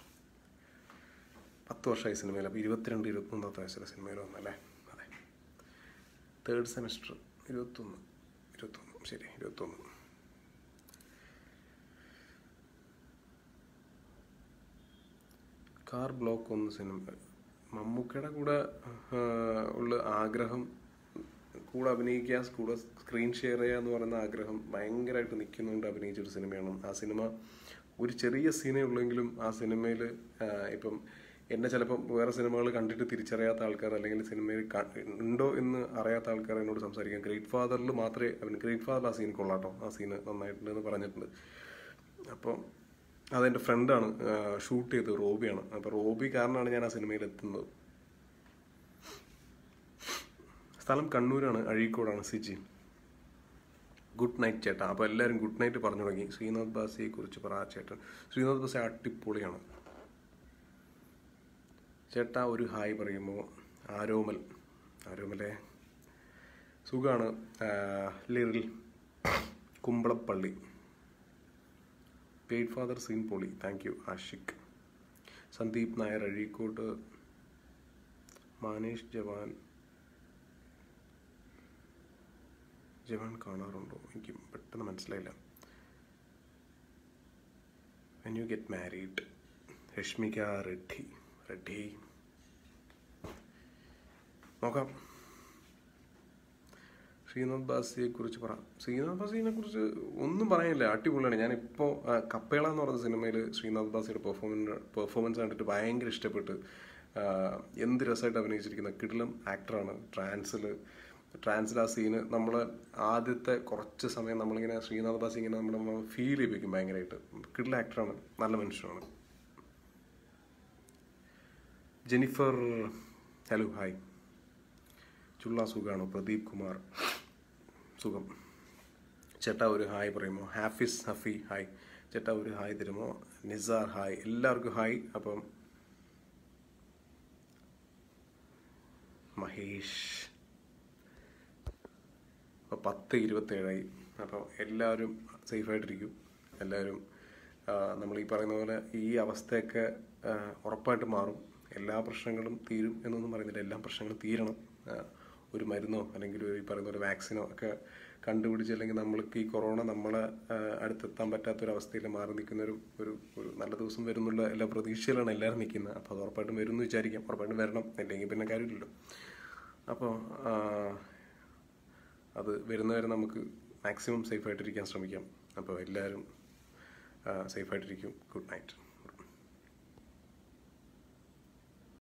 പത്ത് വർഷമായി സിനിമയിൽ. അപ്പോൾ ഇരുപത്തിരണ്ട് ഇരുപത്തൊന്നാമത്തെ വയസ്സിലെ സിനിമയിൽ വന്നല്ലേ? അതെ, തേർഡ് സെമിസ്റ്റർ. ഇരുപത്തൊന്ന് ഇരുപത്തൊന്ന് ശരി ഇരുപത്തൊന്ന്. കാർ ബ്ലോക്ക് ഒന്ന് സിനിമ. മമ്മൂക്കയുടെ കൂടെ ഉള്ള ആഗ്രഹം, കൂടെ അഭിനയിക്കുക, കൂടെ സ്ക്രീൻ ഷെയർ ചെയ്യുക എന്ന് പറയുന്ന ആഗ്രഹം ഭയങ്കരമായിട്ട് നിൽക്കുന്നുണ്ട്. അഭിനയിച്ചൊരു സിനിമയാണ് ആ സിനിമ. ഒരു ചെറിയ സീനേ ഉള്ളെങ്കിലും ആ സിനിമയിൽ ഇപ്പം എന്നെ ചിലപ്പം വേറെ സിനിമകൾ കണ്ടിട്ട് തിരിച്ചറിയാത്ത ആൾക്കാർ, അല്ലെങ്കിൽ സിനിമയിൽ ഉണ്ടോ എന്ന് അറിയാത്ത ആൾക്കാർ എന്നോട് സംസാരിക്കാം. ഗ്രേറ്റ് ഫാദറിൽ മാത്രമേ അവന് ഗ്രേറ്റ് ഫാദറിൽ ആ സീൻ കൊള്ളാട്ടോ, ആ സീന് നന്നായിട്ടുണ്ടെന്ന് പറഞ്ഞിട്ടുണ്ട്. അപ്പം അതെൻ്റെ ഫ്രണ്ടാണ് ഷൂട്ട് ചെയ്തത്, റോബിയാണ്. അപ്പോൾ റോബി കാരണമാണ് ഞാൻ ആ സിനിമയിൽ എത്തുന്നത്. സ്ഥലം കണ്ണൂരാണ്, അഴീക്കോടാണ്. സിജി ഗുഡ് നൈറ്റ് ചേട്ടാ. അപ്പോൾ എല്ലാവരും ഗുഡ് നൈറ്റ് പറഞ്ഞു തുടങ്ങി. ശ്രീനാഥ് ബാസിയെ കുറിച്ച് പറ ചേട്ടൻ. ശ്രീനാഥ് ബാസി അടിപൊളിയാണ് ചേട്ടാ. ഒരു ഹായ് പറയുമോ? ആരോമൽ. ആരോമലെ സുഖമാണ്. ലിറിൽ കുമ്പളപ്പള്ളി. പേഡ് ഫാദർ സീൻ പൊളി, താങ്ക് യു. ആഷിഖ്. സന്ദീപ് നായർ അഴീക്കോട് മാനേഷ് ജവാൻ ജവാൻ കാണാറുണ്ടോ? എനിക്ക് പെട്ടെന്ന് മനസ്സിലായില്ല. When you get married. Rashmika Reddy Reddy നോക്കാം. ശ്രീനാഥ് ബാസിയെ കുറിച്ച് പറ. ശ്രീനാഥ് ബാസിനെ കുറിച്ച് ഒന്നും പറയാനില്ല, അടിപൊളിയാണ്. ഞാനിപ്പോൾ കപ്പേള എന്ന് പറഞ്ഞ സിനിമയിൽ ശ്രീനാഥ് ബാസിയുടെ പെർഫോമൻസ് പെർഫോമൻസ് കണ്ടിട്ട് ഭയങ്കര ഇഷ്ടപ്പെട്ട്. എന്ത് രസമായിട്ട് അഭിനയിച്ചിരിക്കുന്ന കിടിലം ആക്ടറാണ്. ട്രാൻസിൽ ട്രാൻസിൽ ആ സീന് നമ്മൾ ആദ്യത്തെ കുറച്ച് സമയം നമ്മളിങ്ങനെ ശ്രീനാഥ് ബാസി ഇങ്ങനെ നമ്മൾ ഫീൽ ചെയ്യിപ്പിക്കും ഭയങ്കരമായിട്ട്. കിടിലം ആക്ടറാണ്, നല്ല മനുഷ്യനാണ്. Jennifer hello hi. ചുള്ള സുഖാണോ? പ്രദീപ് കുമാർ സുഖം. ചേട്ടാ ഒരു ഹായ് പറയുമോ? ഹാഫിസ് ഹഫി ഹായ്. ചേട്ടാ ഒരു ഹായ് തരുമോ? നിസാർ ഹായ്. എല്ലാവർക്കും ഹായ്. അപ്പം മഹേഷ് അപ്പോൾ പത്ത് ഇരുപത്തേഴായി. അപ്പോൾ എല്ലാവരും സേഫായിട്ടിരിക്കും. എല്ലാവരും നമ്മൾ ഈ പറയുന്ന പോലെ ഈ അവസ്ഥയൊക്കെ ഉറപ്പായിട്ട് മാറും. എല്ലാ പ്രശ്നങ്ങളും തീരും എന്നൊന്നും പറയുന്നില്ല, എല്ലാ പ്രശ്നങ്ങളും തീരണം. ഒരു മരുന്നോ അല്ലെങ്കിൽ ഈ പറയുന്ന ഒരു വാക്സിനോ ഒക്കെ കണ്ടുപിടിച്ച്, അല്ലെങ്കിൽ നമ്മൾക്ക് ഈ കൊറോണ നമ്മളെ അടുത്തെത്താൻ പറ്റാത്തൊരവസ്ഥയിൽ മാറി നിൽക്കുന്ന ഒരു ഒരു ഒരു നല്ല ദിവസം വരുന്നുള്ള എല്ലാ പ്രതീക്ഷയിലാണ് എല്ലാവരും നിൽക്കുന്നത്. അപ്പോൾ അത് ഉറപ്പായിട്ടും വരും എന്ന് വിചാരിക്കാം. ഉറപ്പായിട്ടും വരണം, അല്ലെങ്കിൽ പിന്നെ കാര്യമില്ലല്ലോ. അപ്പോൾ അത് വരുന്നവരെ നമുക്ക് മാക്സിമം സേഫായിട്ടിരിക്കാൻ ശ്രമിക്കാം. അപ്പോൾ എല്ലാവരും സേഫായിട്ടിരിക്കും. Good night.